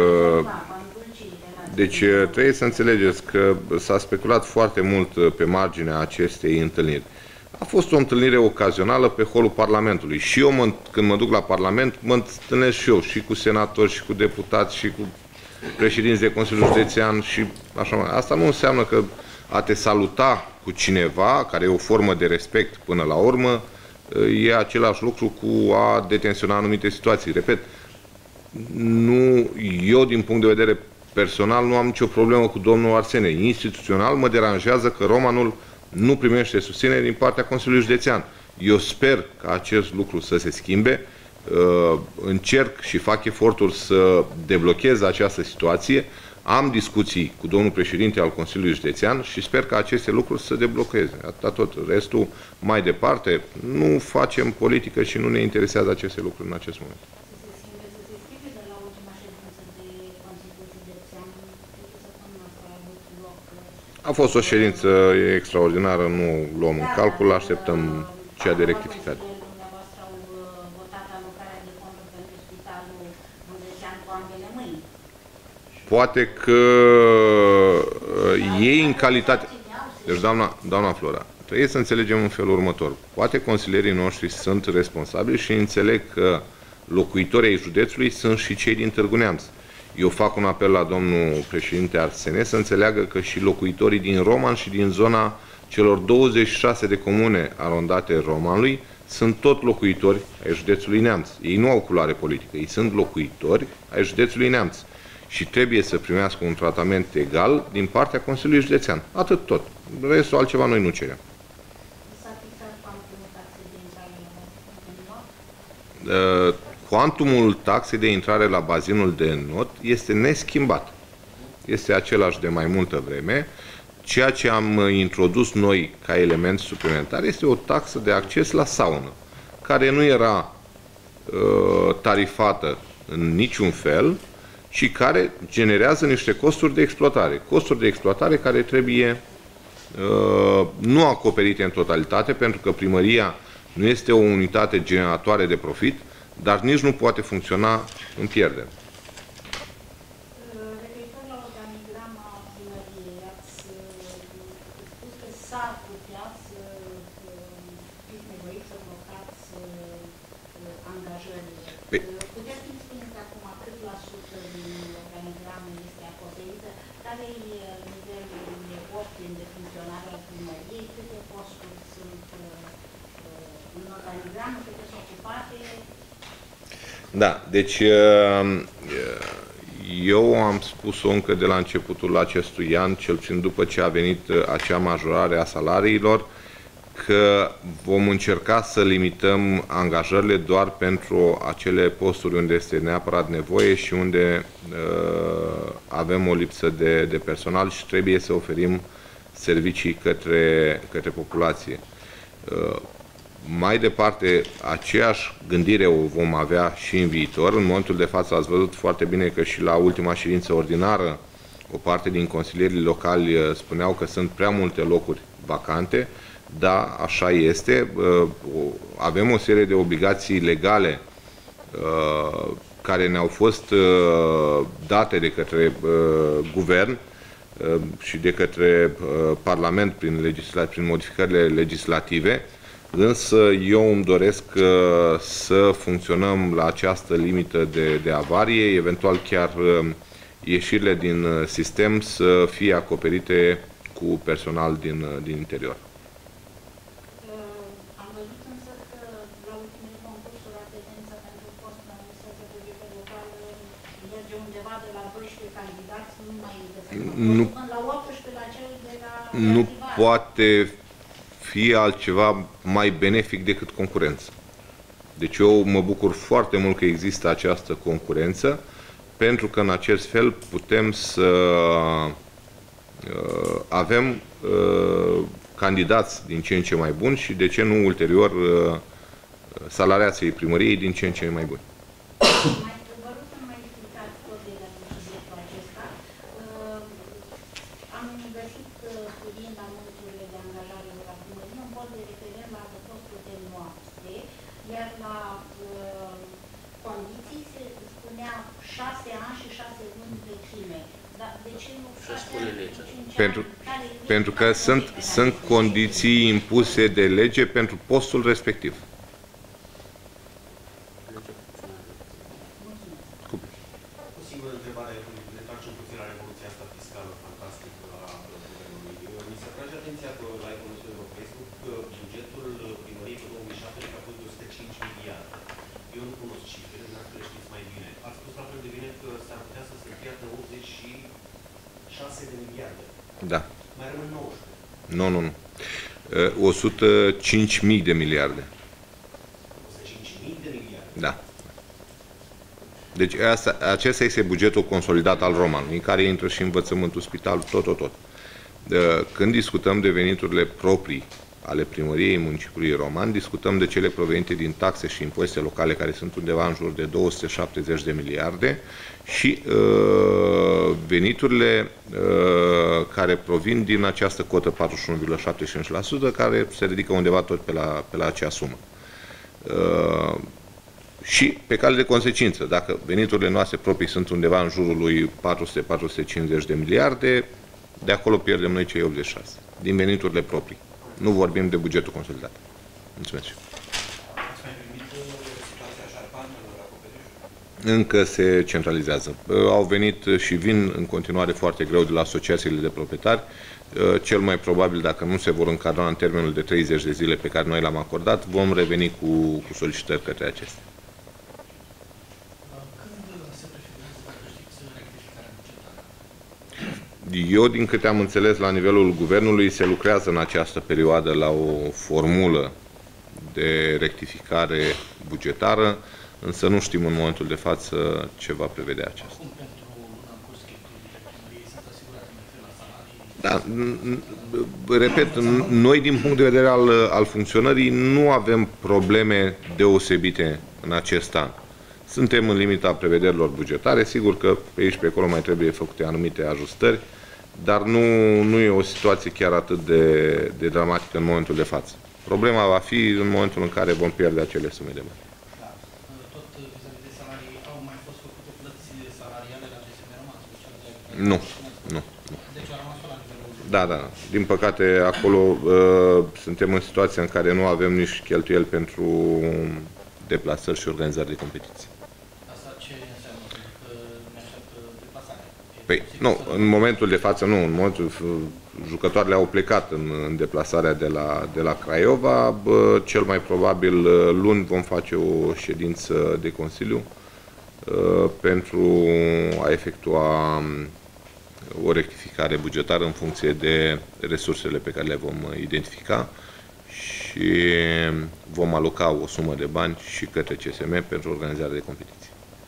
Deci trebuie să înțelegeți că s-a speculat foarte mult pe marginea acestei întâlniri. A fost o întâlnire ocazională pe holul Parlamentului. Și eu, când mă duc la Parlament, mă întâlnesc și eu, și cu senatori, și cu deputați, și cu președinți de Consiliul Județean și așa mai. Asta nu înseamnă că a te saluta cu cineva, care e o formă de respect până la urmă, e același lucru cu a detensiona anumite situații. Repet, eu din punct de vedere personal nu am nicio problemă cu domnul Arsene. Instituțional mă deranjează că Romanul nu primește susținere din partea Consiliului Județean. Eu sper ca acest lucru să se schimbe. Încerc și fac eforturi să deblochez această situație. Am discuții cu domnul președinte al Consiliului Județean și sper ca aceste lucruri să deblocheze. Atâta tot. Restul, mai departe, nu facem politică și nu ne interesează aceste lucruri în acest moment. A fost o ședință extraordinară, nu luăm în calcul, așteptăm cea de rectificare. Poate că ei în calitate... Deci, doamna Flora, trebuie să înțelegem în felul următor. Poate consilierii noștri sunt responsabili și înțeleg că locuitorii ai județului sunt și cei din Târgu Neamț. Eu fac un apel la domnul președinte Arsene să înțeleagă că și locuitorii din Roman și din zona celor 26 de comune arondate Romanului sunt tot locuitori ai județului Neamț. Ei nu au culoare politică, ei sunt locuitori ai județului Neamț și trebuie să primească un tratament egal din partea Consiliului Județean. Atât tot. Restul altceva noi nu cerem. Cuantumul taxei de intrare la bazinul de not este neschimbat. Este același de mai multă vreme. Ceea ce am introdus noi ca element suplimentar este o taxă de acces la saună, care nu era tarifată în niciun fel și care generează niște costuri de exploatare. Costuri de exploatare care trebuie nu acoperite în totalitate, pentru că primăria nu este o unitate generatoare de profit, dar nici nu poate funcționa în pierdere. Referitor la organigrama primăriei, ați spus că s-ar putea să fiți nevoiți să blocați angajările. Puteți să-mi spuneți acum cât la sută din organigramă este acoperită? Care e nivelul de ordine de funcționare al primăriei? Câte posturi sunt în organigramă? Câte sunt ocupate? Da, deci eu am spus-o încă de la începutul acestui an, cel puțin după ce a venit acea majorare a salariilor, că vom încerca să limităm angajările doar pentru acele posturi unde este neapărat nevoie și unde avem o lipsă de personal și trebuie să oferim servicii către populație. Mai departe, aceeași gândire o vom avea și în viitor. În momentul de față ați văzut foarte bine că și la ultima ședință ordinară o parte din consilierii locali spuneau că sunt prea multe locuri vacante. Da, așa este. Avem o serie de obligații legale care ne-au fost date de către guvern și de către Parlament prin modificările legislative, însă eu îmi doresc să funcționăm la această limită de avarie, eventual chiar ieșirile din sistem să fie acoperite cu personal din interior. Am văzut însă că la ultimele concursuri apetența pentru postul în administrația bugetă locală merge undeva de la 12 candidați, nu mai găsesc. Până la 18 la cel de la Nu poate fi altceva mai benefic decât concurență. Deci eu mă bucur foarte mult că există această concurență, pentru că în acest fel putem să avem candidați din ce în ce mai buni și, de ce nu, ulterior, salariații primăriei din ce în ce mai buni. Vă rog să mai explicați tot de la subiectul acesta. Am găsit, studiind anunțurile de angajare de la primărie, un post de referent la postul de noapte, iar la condiții se spunea 6 ani și 6 luni vechime. Dar de ce nu 6 ani și 5 ani? Pentru că sunt condiții impuse de lege pentru postul respectiv. O singură întrebare, ne facem puțin la revoluția asta fiscală fantastică a guvernului. Mi se atrage atenția că la economiile pe Facebook că bugetul primăriei pe 2007 a fost de 105 miliarde. Eu nu cunosc cifrele, dacă le știți mai bine. Ați spus la fel de bine că s-ar putea să se piardă 86 de miliarde. Da. Mai rămân 19. Nu. 105.000 de miliarde. 105.000 de miliarde? Da. Deci acesta este bugetul consolidat al Roman, în care intră și învățământul, spitalul, tot. Când discutăm de veniturile proprii ale primăriei municipiului Roman, discutăm de cele provenite din taxe și impozite locale, care sunt undeva în jur de 270 de miliarde, și veniturile care provin din această cotă 41,75%, care se ridică undeva tot pe la acea sumă. Și pe cale de consecință, dacă veniturile noastre proprii sunt undeva în jurul lui 400-450 de miliarde, de acolo pierdem noi cei 86, din veniturile proprii. Nu vorbim de bugetul consolidat. Mulțumesc. Ați mai primit situația șarpantelor acoperișului? Încă se centralizează. Au venit și vin în continuare foarte greu de la asociațiile de proprietari. Cel mai probabil, dacă nu se vor încadra în termenul de 30 de zile pe care noi l-am acordat, vom reveni cu solicitări către acestea. Eu, din câte am înțeles, la nivelul guvernului se lucrează în această perioadă la o formulă de rectificare bugetară, însă nu știm în momentul de față ce va prevedea aceasta. Acum, pentru luna în curs, cheltuielile primăriei sunt asigurate la salarii? Da, repet, noi din punct de vedere al funcționării nu avem probleme deosebite în acest an. Suntem în limita prevederilor bugetare, sigur că pe aici pe acolo mai trebuie făcute anumite ajustări, dar nu e o situație chiar atât de dramatică în momentul de față. Problema va fi în momentul în care vom pierde acele sume de bani. Da. Tot vis-a-vis de salarii, au mai fost făcute plăți salariale la DSM Roman? Nu. Deci a rămas la nivelul... Da. Din păcate, acolo suntem în situația în care nu avem nici cheltuieli pentru deplasări și organizări de competiții. Asta ce înseamnă? Că ne așteaptă deplasarea? Păi, nu, în momentul de față nu. În momentul jucătoarele au plecat în deplasarea de la Craiova. Cel mai probabil luni vom face o ședință de Consiliu pentru a efectua o rectificare bugetară în funcție de resursele pe care le vom identifica și vom aloca o sumă de bani și către CSM pentru organizarea de competiții.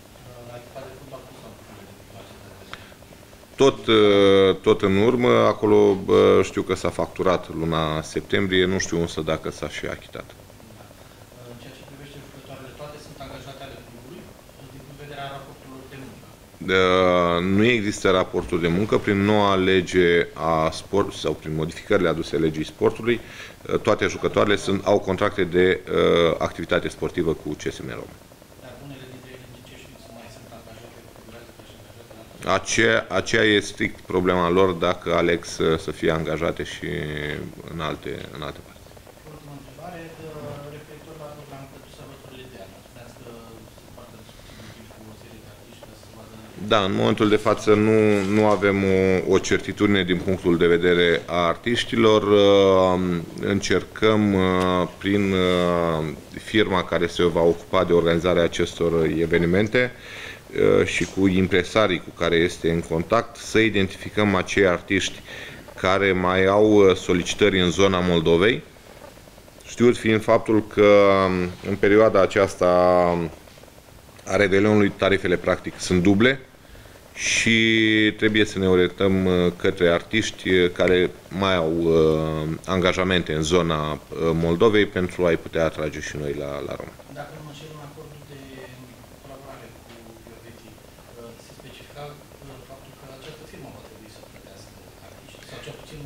Tot în urmă, acolo știu că s-a facturat luna septembrie, nu știu însă dacă s-a și achitat. În ceea ce privește jucătoarele, toate sunt angajate ale clubului, din vederea raporturilor de muncă? Nu există raportul de muncă. Prin noua lege a sport sau prin modificările aduse legii sportului, toate jucătoarele au contracte de activitate sportivă cu CSM Roma. Dar unele dintre ele, ce știți, mai sunt angajate, Aceea e strict problema lor dacă aleg să fie angajate și în alte părți. Ultima întrebare, referitor la programul pentru sărbătorile de ană. Spuneați că se poate discuta cu o serie de artiști ca să vadă... Da, în momentul de față nu avem o certitudine din punctul de vedere a artiștilor. Încercăm prin firma care se va ocupa de organizarea acestor evenimente și cu impresarii cu care este în contact, să identificăm acei artiști care mai au solicitări în zona Moldovei, știut fiind faptul că în perioada aceasta a Revelionului tarifele practic sunt duble și trebuie să ne orientăm către artiști care mai au angajamente în zona Moldovei pentru a-i putea atrage și noi la Roma. Dacă nu mă înșel, în acordul de colaborare cu Bioveti, se specifica faptul că această firmă va trebui să plătească artiști, sau cel puțin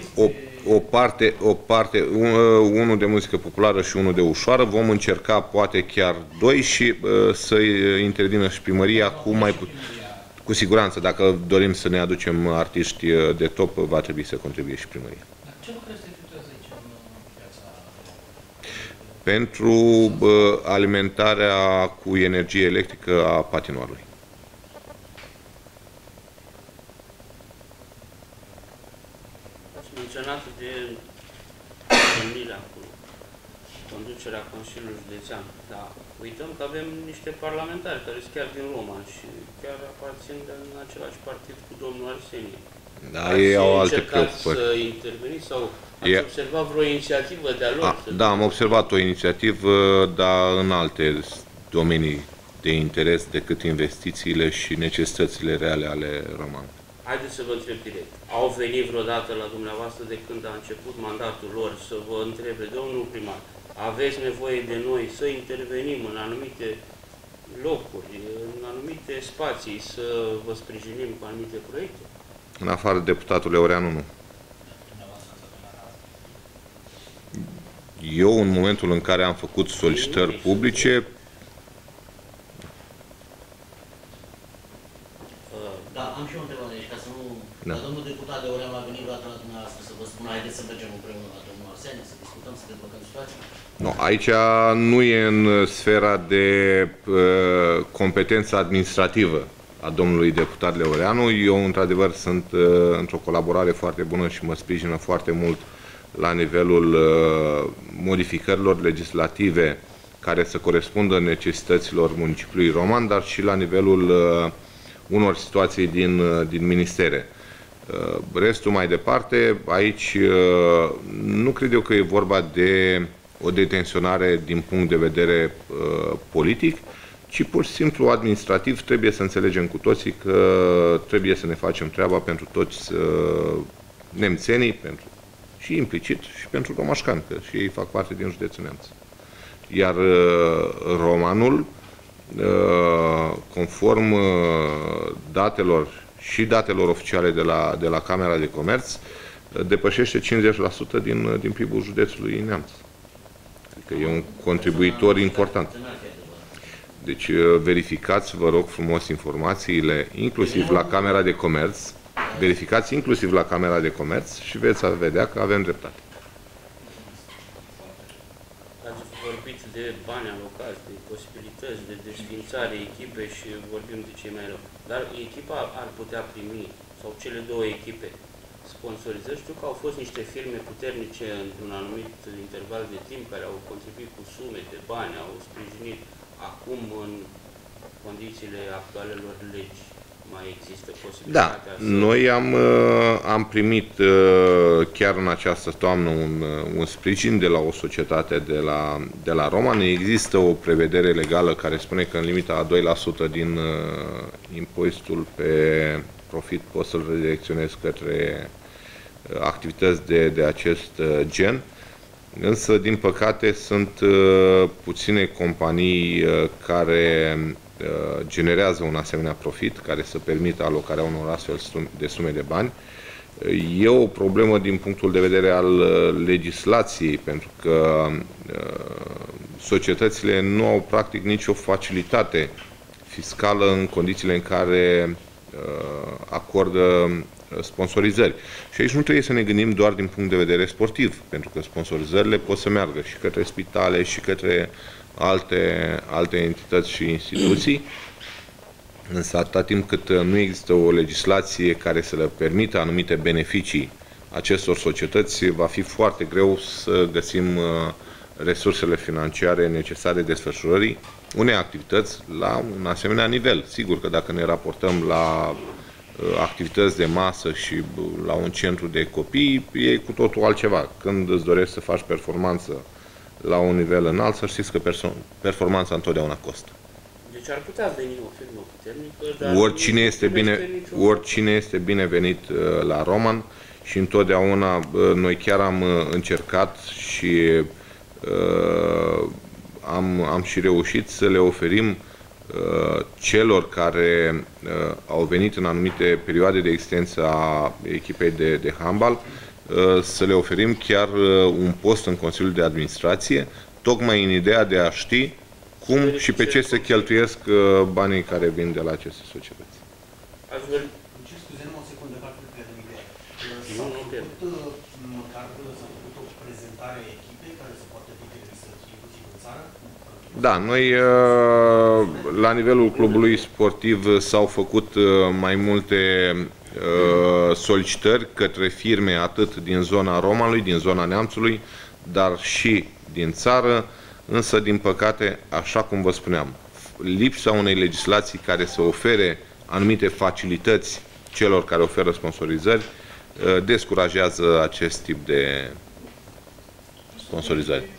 o parte, unul de muzică populară și unul de ușoară. Vom încerca poate chiar doi și să intervină și primăria cu siguranță. Dacă dorim să ne aducem artiști de top, va trebui să contribuie și primăria. Ce lucruri se efectuează aici în piața? Pentru alimentarea cu energie electrică a patinoarului. Ați menționat de numirea cu conducerea Consiliului Județean, dar uităm că avem niște parlamentari care sunt chiar din Roma și chiar aparțin în același partid cu domnul Arsenie. Da, ei au alte preocupări. Să interveniți sau ați observat vreo inițiativă de-a lor? Da, am observat o inițiativă, dar în alte domenii de interes decât investițiile și necesitățile reale ale romanului. Haideți să vă întreb direct. Au venit vreodată la dumneavoastră de când a început mandatul lor să vă întrebe, domnul primar, aveți nevoie de noi să intervenim în anumite locuri, în anumite spații, să vă sprijinim cu anumite proiecte? În afară de deputatul Eureanu, nu. Eu, în momentul în care am făcut solicitări publice, Da, am și o întrebare aici, ca să nu... Da. Domnul deputat de Oream a venit vreodată la dumneavoastră să vă spună, haideți să mergem împreună la domnul Arsenie, să discutăm, să dezblocăm situația? nu, aici nu e în sfera de competență administrativă a domnului deputat Leoreanu. Eu, într-adevăr, sunt într-o colaborare foarte bună și mă sprijină foarte mult la nivelul modificărilor legislative care să corespundă necesităților municipiului Roman, dar și la nivelul unor situații din ministere. Restul mai departe, aici nu cred eu că e vorba de o detenționare din punct de vedere politic, ci pur și simplu administrativ trebuie să înțelegem cu toții că trebuie să ne facem treaba pentru toți nemțenii, și implicit și pentru romașcani, că și ei fac parte din județul Neamț. Iar romanul, conform datelor oficiale de la Camera de Comerț, depășește 50% din PIB-ul județului Neamț. Adică e un contribuitor important. Deci verificați, vă rog frumos, informațiile, inclusiv la Camera de Comerț, verificați inclusiv la Camera de Comerț și veți vedea că avem dreptate. Ați vorbit de bani alocați, de posibilități, de desfințare echipe și vorbim de cei mai rău. Dar echipa ar putea primi, sau cele două echipe, sponsorizări. Știu că au fost niște firme puternice într-un anumit interval de timp care au contribuit cu sume de bani, au sprijinit. Acum, în condițiile actualelor legi, mai există posibilitatea? Da, noi am primit chiar în această toamnă un sprijin de la o societate de la Roman. Există o prevedere legală care spune că în limita a 2% din impozitul pe profit poți să-l redirecționezi către activități de acest gen. Însă, din păcate, sunt puține companii care generează un asemenea profit, care să permită alocarea unor astfel de sume de bani. E o problemă din punctul de vedere al legislației, pentru că societățile nu au practic nicio facilitate fiscală în condițiile în care acordă sponsorizări. Și aici nu trebuie să ne gândim doar din punct de vedere sportiv, pentru că sponsorizările pot să meargă și către spitale și către alte entități și instituții, însă atâta timp cât nu există o legislație care să le permită anumite beneficii acestor societăți, va fi foarte greu să găsim resursele financiare necesare desfășurării unei activități la un asemenea nivel. Sigur că dacă ne raportăm la activități de masă și la un centru de copii, e cu totul altceva. Când îți dorești să faci performanță la un nivel înalt, să știți că performanța întotdeauna costă. Deci ar putea veni o firmă puternică, dar oricine este binevenit la Roman și întotdeauna noi chiar am încercat și am și reușit să le oferim celor care au venit în anumite perioade de existență a echipei de handbal, să le oferim chiar un post în Consiliul de Administrație, tocmai în ideea de a ști cum și pe ce se cheltuiesc banii care vin de la aceste societăți. Scuze, numai o secundă, parcă cred că idee. S-a făcut o prezentare a echipei care să poată fi trimisă inclusiv în țară? Da, noi la nivelul clubului sportiv s-au făcut mai multe solicitări către firme atât din zona Romanului, din zona Neamțului, dar și din țară, însă din păcate, așa cum vă spuneam, lipsa unei legislații care să ofere anumite facilități celor care oferă sponsorizări descurajează acest tip de sponsorizări.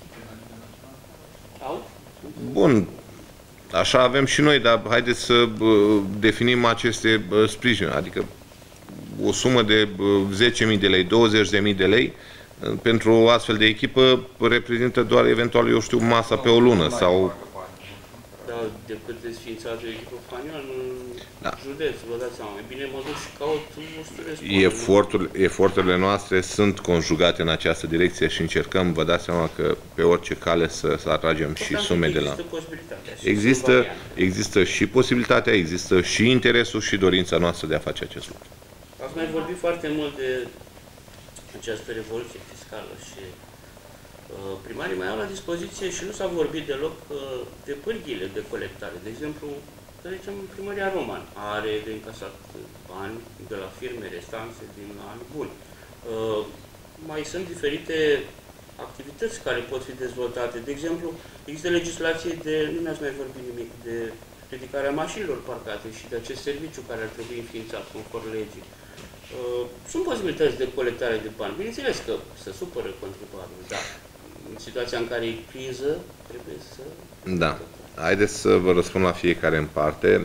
Bun, așa avem și noi, dar haideți să definim aceste sprijinuri, adică o sumă de 10.000 de lei, 20.000 de lei, pentru o astfel de echipă reprezintă doar eventual, eu știu, masa pe o lună sau... Da, decât desființat de echipă fanioană în județ, vă dați seama, e bine mă duc și caut 100 de Eforturile noastre sunt conjugate în această direcție și încercăm, vă dați seama că pe orice cale să atragem și sume de la... Există și posibilitatea, există și interesul și dorința noastră de a face acest lucru. Ați mai vorbit foarte mult de această revoluție fiscală și primarii mai au la dispoziție și nu s-a vorbit deloc de pârghile de colectare. De exemplu, să zicem, primăria Roman are de încasat bani de la firme, restanțe din ani buni. Mai sunt diferite activități care pot fi dezvoltate. De exemplu, există legislație de, nu ne-ați mai vorbit nimic, de ridicarea mașinilor parcate și de acest serviciu care ar trebui înființat conform legii. Sunt posibilități de colectare de bani. Bineînțeles că se supără contribuabilul, dar în situația în care e criză, trebuie să... Da. Haideți să vă răspund la fiecare în parte.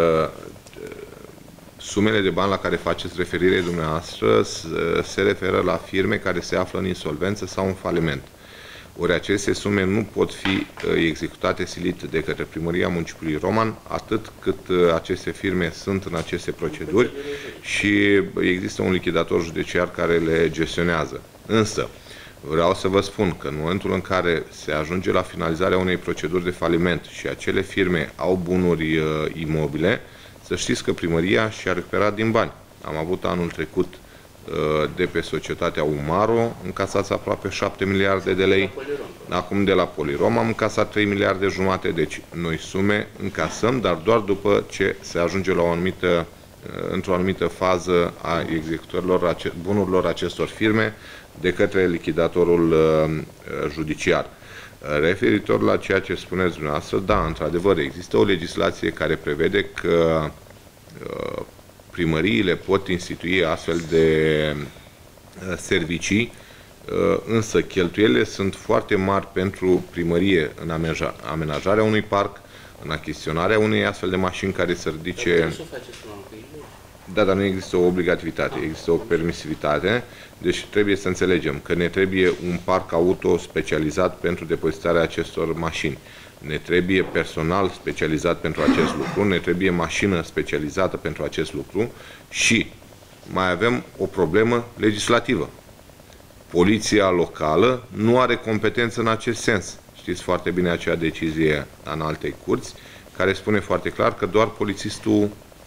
Sumele de bani la care faceți referire dumneavoastră se referă la firme care se află în insolvență sau în faliment. Ori aceste sume nu pot fi executate silit de către Primăria Municipiului Roman, atât cât aceste firme sunt în aceste proceduri și există un lichidator judiciar care le gestionează. Însă, vreau să vă spun că în momentul în care se ajunge la finalizarea unei proceduri de faliment și acele firme au bunuri imobile, să știți că primăria și-a recuperat din bani. Am avut anul trecut de pe societatea Umaro, încasați aproape 7 miliarde de lei. Acum de la Polirom am încasat 3 miliarde jumate, deci noi sume încasăm, dar doar după ce se ajunge la o anumită, într-o anumită fază a executărilor bunurilor acestor firme de către lichidatorul judiciar. Referitor la ceea ce spuneți dumneavoastră, da, într-adevăr, există o legislație care prevede că primăriile pot institui astfel de servicii, însă cheltuielile sunt foarte mari pentru primărie în amenajarea unui parc, în achiziționarea unei astfel de mașini care să ridice... Da, dar nu există o obligativitate, există o permisivitate, deci trebuie să înțelegem că ne trebuie un parc auto specializat pentru depozitarea acestor mașini. Ne trebuie personal specializat pentru acest lucru, ne trebuie mașină specializată pentru acest lucru și mai avem o problemă legislativă. Poliția locală nu are competență în acest sens. Știți foarte bine acea decizie în alte curți, care spune foarte clar că doar polițistul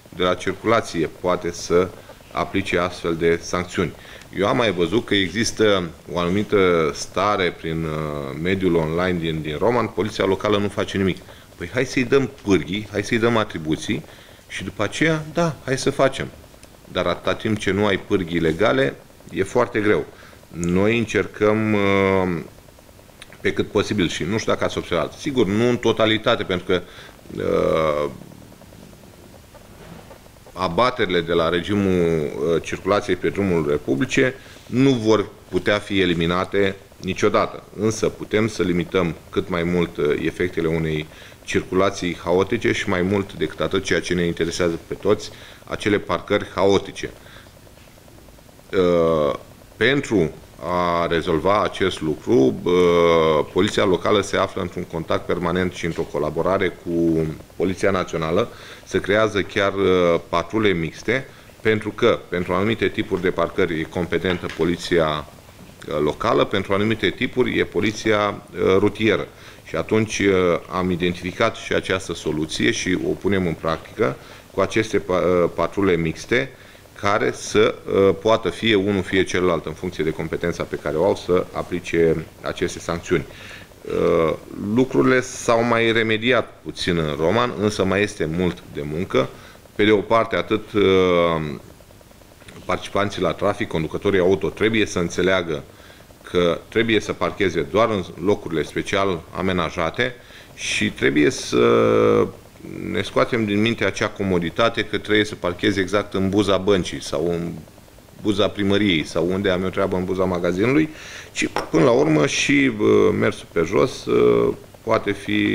de la circulație poate să aplice astfel de sancțiuni. Eu am mai văzut că există o anumită stare prin mediul online din Roman, poliția locală nu face nimic. Păi hai să-i dăm pârghii, hai să-i dăm atribuții și după aceea, da, hai să facem. Dar atâta timp ce nu ai pârghii legale, e foarte greu. Noi încercăm pe cât posibil și nu știu dacă ați observat. Sigur, nu în totalitate, pentru că abaterile de la regimul circulației pe drumul Republice nu vor putea fi eliminate niciodată. Însă putem să limităm cât mai mult efectele unei circulații haotice și mai mult decât atât ceea ce ne interesează pe toți, acele parcări haotice. Pentru a rezolva acest lucru, Poliția Locală se află într-un contact permanent și într-o colaborare cu Poliția Națională. Se creează chiar patrule mixte, pentru că pentru anumite tipuri de parcări e competentă Poliția Locală, pentru anumite tipuri e Poliția Rutieră. Și atunci am identificat și această soluție și o punem în practică cu aceste patrule mixte, care să poată fie unul, fie celălalt, în funcție de competența pe care o au, să aplice aceste sancțiuni. Lucrurile s-au mai remediat puțin în Roman, însă mai este mult de muncă. Pe de o parte, atât participanții la trafic, conducătorii auto, trebuie să înțeleagă că trebuie să parcheze doar în locurile special amenajate și trebuie să ne scoatem din minte acea comoditate că trebuie să parcheze exact în buza băncii sau în buza primăriei sau unde am eu treabă în buza magazinului, ci până la urmă și mersul pe jos poate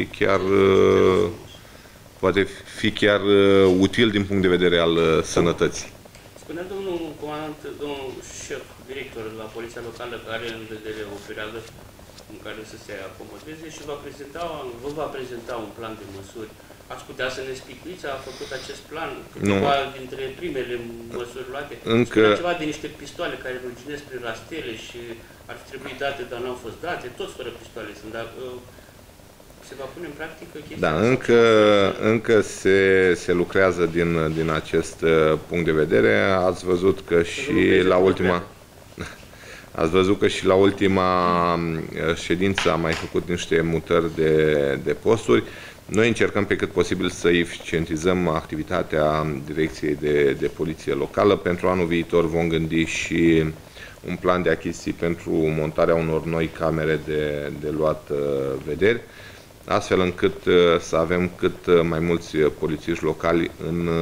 fi chiar util din punct de vedere al sănătății. Spunea domnul comandant, domnul șef, director la Poliția Locală, că are în vedere o perioadă în care să se acomodeze și vă va prezenta un plan de măsuri. Ați putea să ne spicuiți, a făcut acest plan, câteva dintre primele măsuri luate? Spunea ceva de niște pistoale care ruginesc prin rastele și ar trebui date, dar n-au fost date, toți fără pistoale sunt, dar se va pune în practică chestia? Da, încă se lucrează din acest punct de vedere. Ați văzut că și la ultima... Ați văzut că și la ultima ședință am mai făcut niște mutări de posturi. Noi încercăm pe cât posibil să eficientizăm activitatea Direcției de Poliție Locală. Pentru anul viitor vom gândi și un plan de achiziții pentru montarea unor noi camere de luat vederi, astfel încât să avem cât mai mulți polițiști locali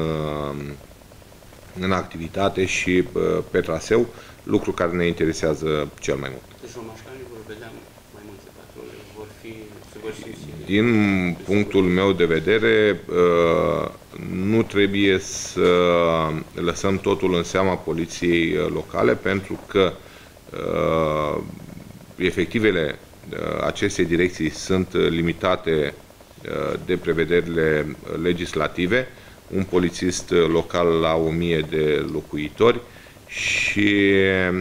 în activitate și pe traseu, lucru care ne interesează cel mai mult. Deci romașcanii vor vedea mai multe patrule, se vor simți. Din punctul meu de vedere, nu trebuie să lăsăm totul în seama poliției locale, pentru că efectivele acestei direcții sunt limitate de prevederile legislative, un polițist local la 1000 de locuitori și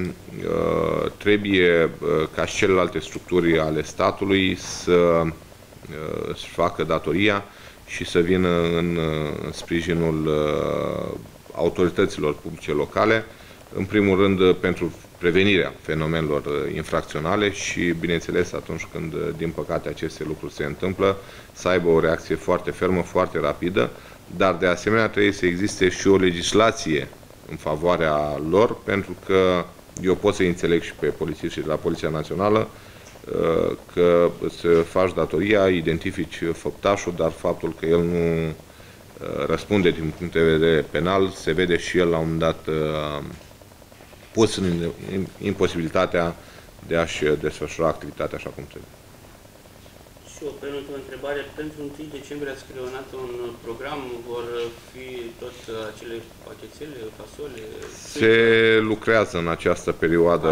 trebuie ca și celelalte structuri ale statului să își facă datoria și să vină în sprijinul autorităților publice locale, în primul rând pentru prevenirea fenomenelor infracționale și, bineînțeles, atunci când, din păcate, aceste lucruri se întâmplă, să aibă o reacție foarte fermă, foarte rapidă, dar, de asemenea, trebuie să existe și o legislație în favoarea lor, pentru că eu pot să înțeleg și pe polițiștii de la Poliția Națională că îți faci datoria, identifici făptașul, dar faptul că el nu răspunde din punct de vedere penal, se vede și el la un moment dat pus în imposibilitatea de a-și desfășura activitatea așa cum trebuie. Și o penultimă întrebare. Pentru 1 decembrie ați creionat un program, vor fi tot acele pachetele, fasole? Se lucrează în această perioadă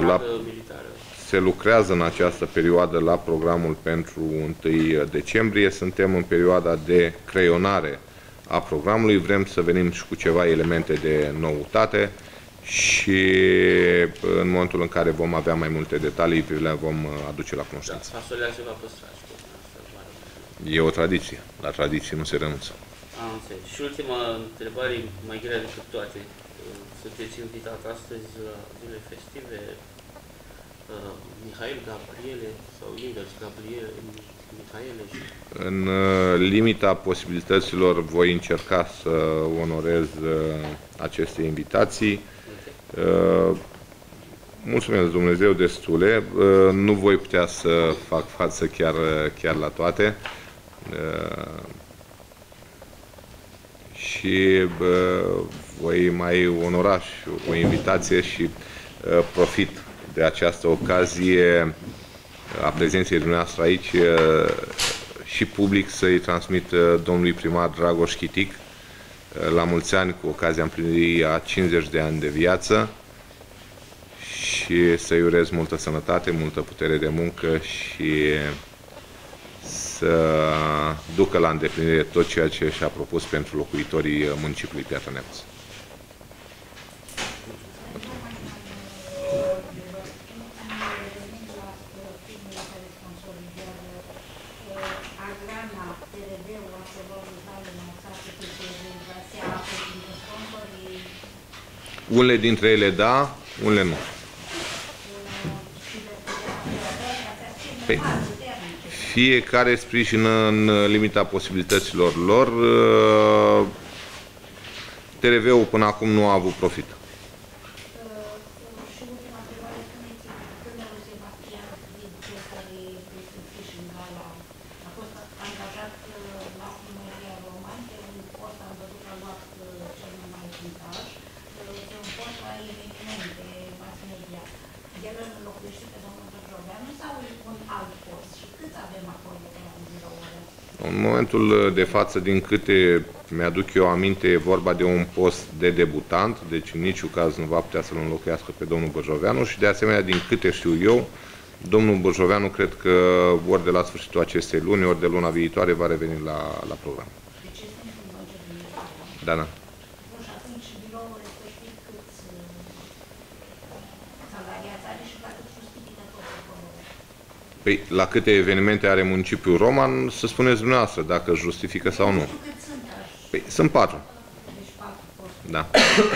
la programul pentru 1 decembrie. Suntem în perioada de creionare a programului. Vrem să venim și cu ceva elemente de noutate și în momentul în care vom avea mai multe detalii, le vom aduce la cunoștință. Fasolea se va păstra. E o tradiție. La tradiție nu se renunță. Am înțeles. Și ultima întrebare, mai grea decât toate. Sunteți invitat astăzi la zile festive Mihail, Gabriele sau invers, Gabriele, Mihaele? În limita posibilităților voi încerca să onorez aceste invitații. Mulțumesc Dumnezeu destule. Nu voi putea să fac față chiar la toate. Și voi mai onora și o invitație și profit de această ocazie a prezenței dumneavoastră aici și public să-i transmit domnului primar Dragoș Chitic la mulți ani cu ocazia împlinirii a 50 de ani de viață și să-i urez multă sănătate, multă putere de muncă și să ducă la îndeplinire tot ceea ce și-a propus pentru locuitorii municipiului Piatra Neamț. Unele dintre ele da, unele nu. Păi, fiecare sprijină în limita posibilităților lor. TRV-ul până acum nu a avut profit. În momentul de față, din câte mi-aduc eu aminte, e vorba de un post de debutant, deci în niciun caz nu va putea să-l înlocuiască pe domnul Bârjoveanu și de asemenea, din câte știu eu, domnul Bârjoveanu cred că ori de la sfârșitul acestei luni, ori de luna viitoare va reveni la program. Deci este în concediu. Da, da. Bun, și atunci biroul respectiv câți salariați are și la cât justifică tot acolo? Păi, la câte evenimente are municipiul Roman, să spuneți dumneavoastră dacă justifică sau nu. Cât sunt? Păi, sunt 4. Deci 4 posturi. Da.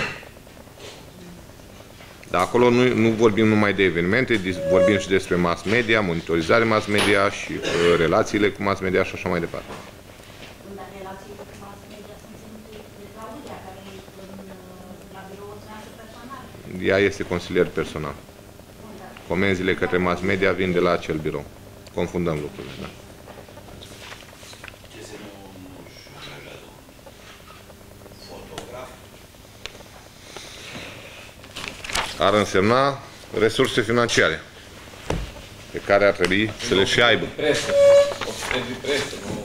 Dar acolo nu vorbim numai de evenimente, vorbim și despre mass media, monitorizare mass media și relațiile cu mass media și așa mai departe. Dar relațiile cu mass media sunt ținute de Claudia, care e la biroul dumneavoastră personal. Ea este consilier personal. Comenzile către mass media vin de la acel birou. Confundăm lucrurile, da. Ce se nu-și angajează un fotograf? Ar însemna resurse financiare pe care ar trebui să le și aibă. Presă. O să de presă, nu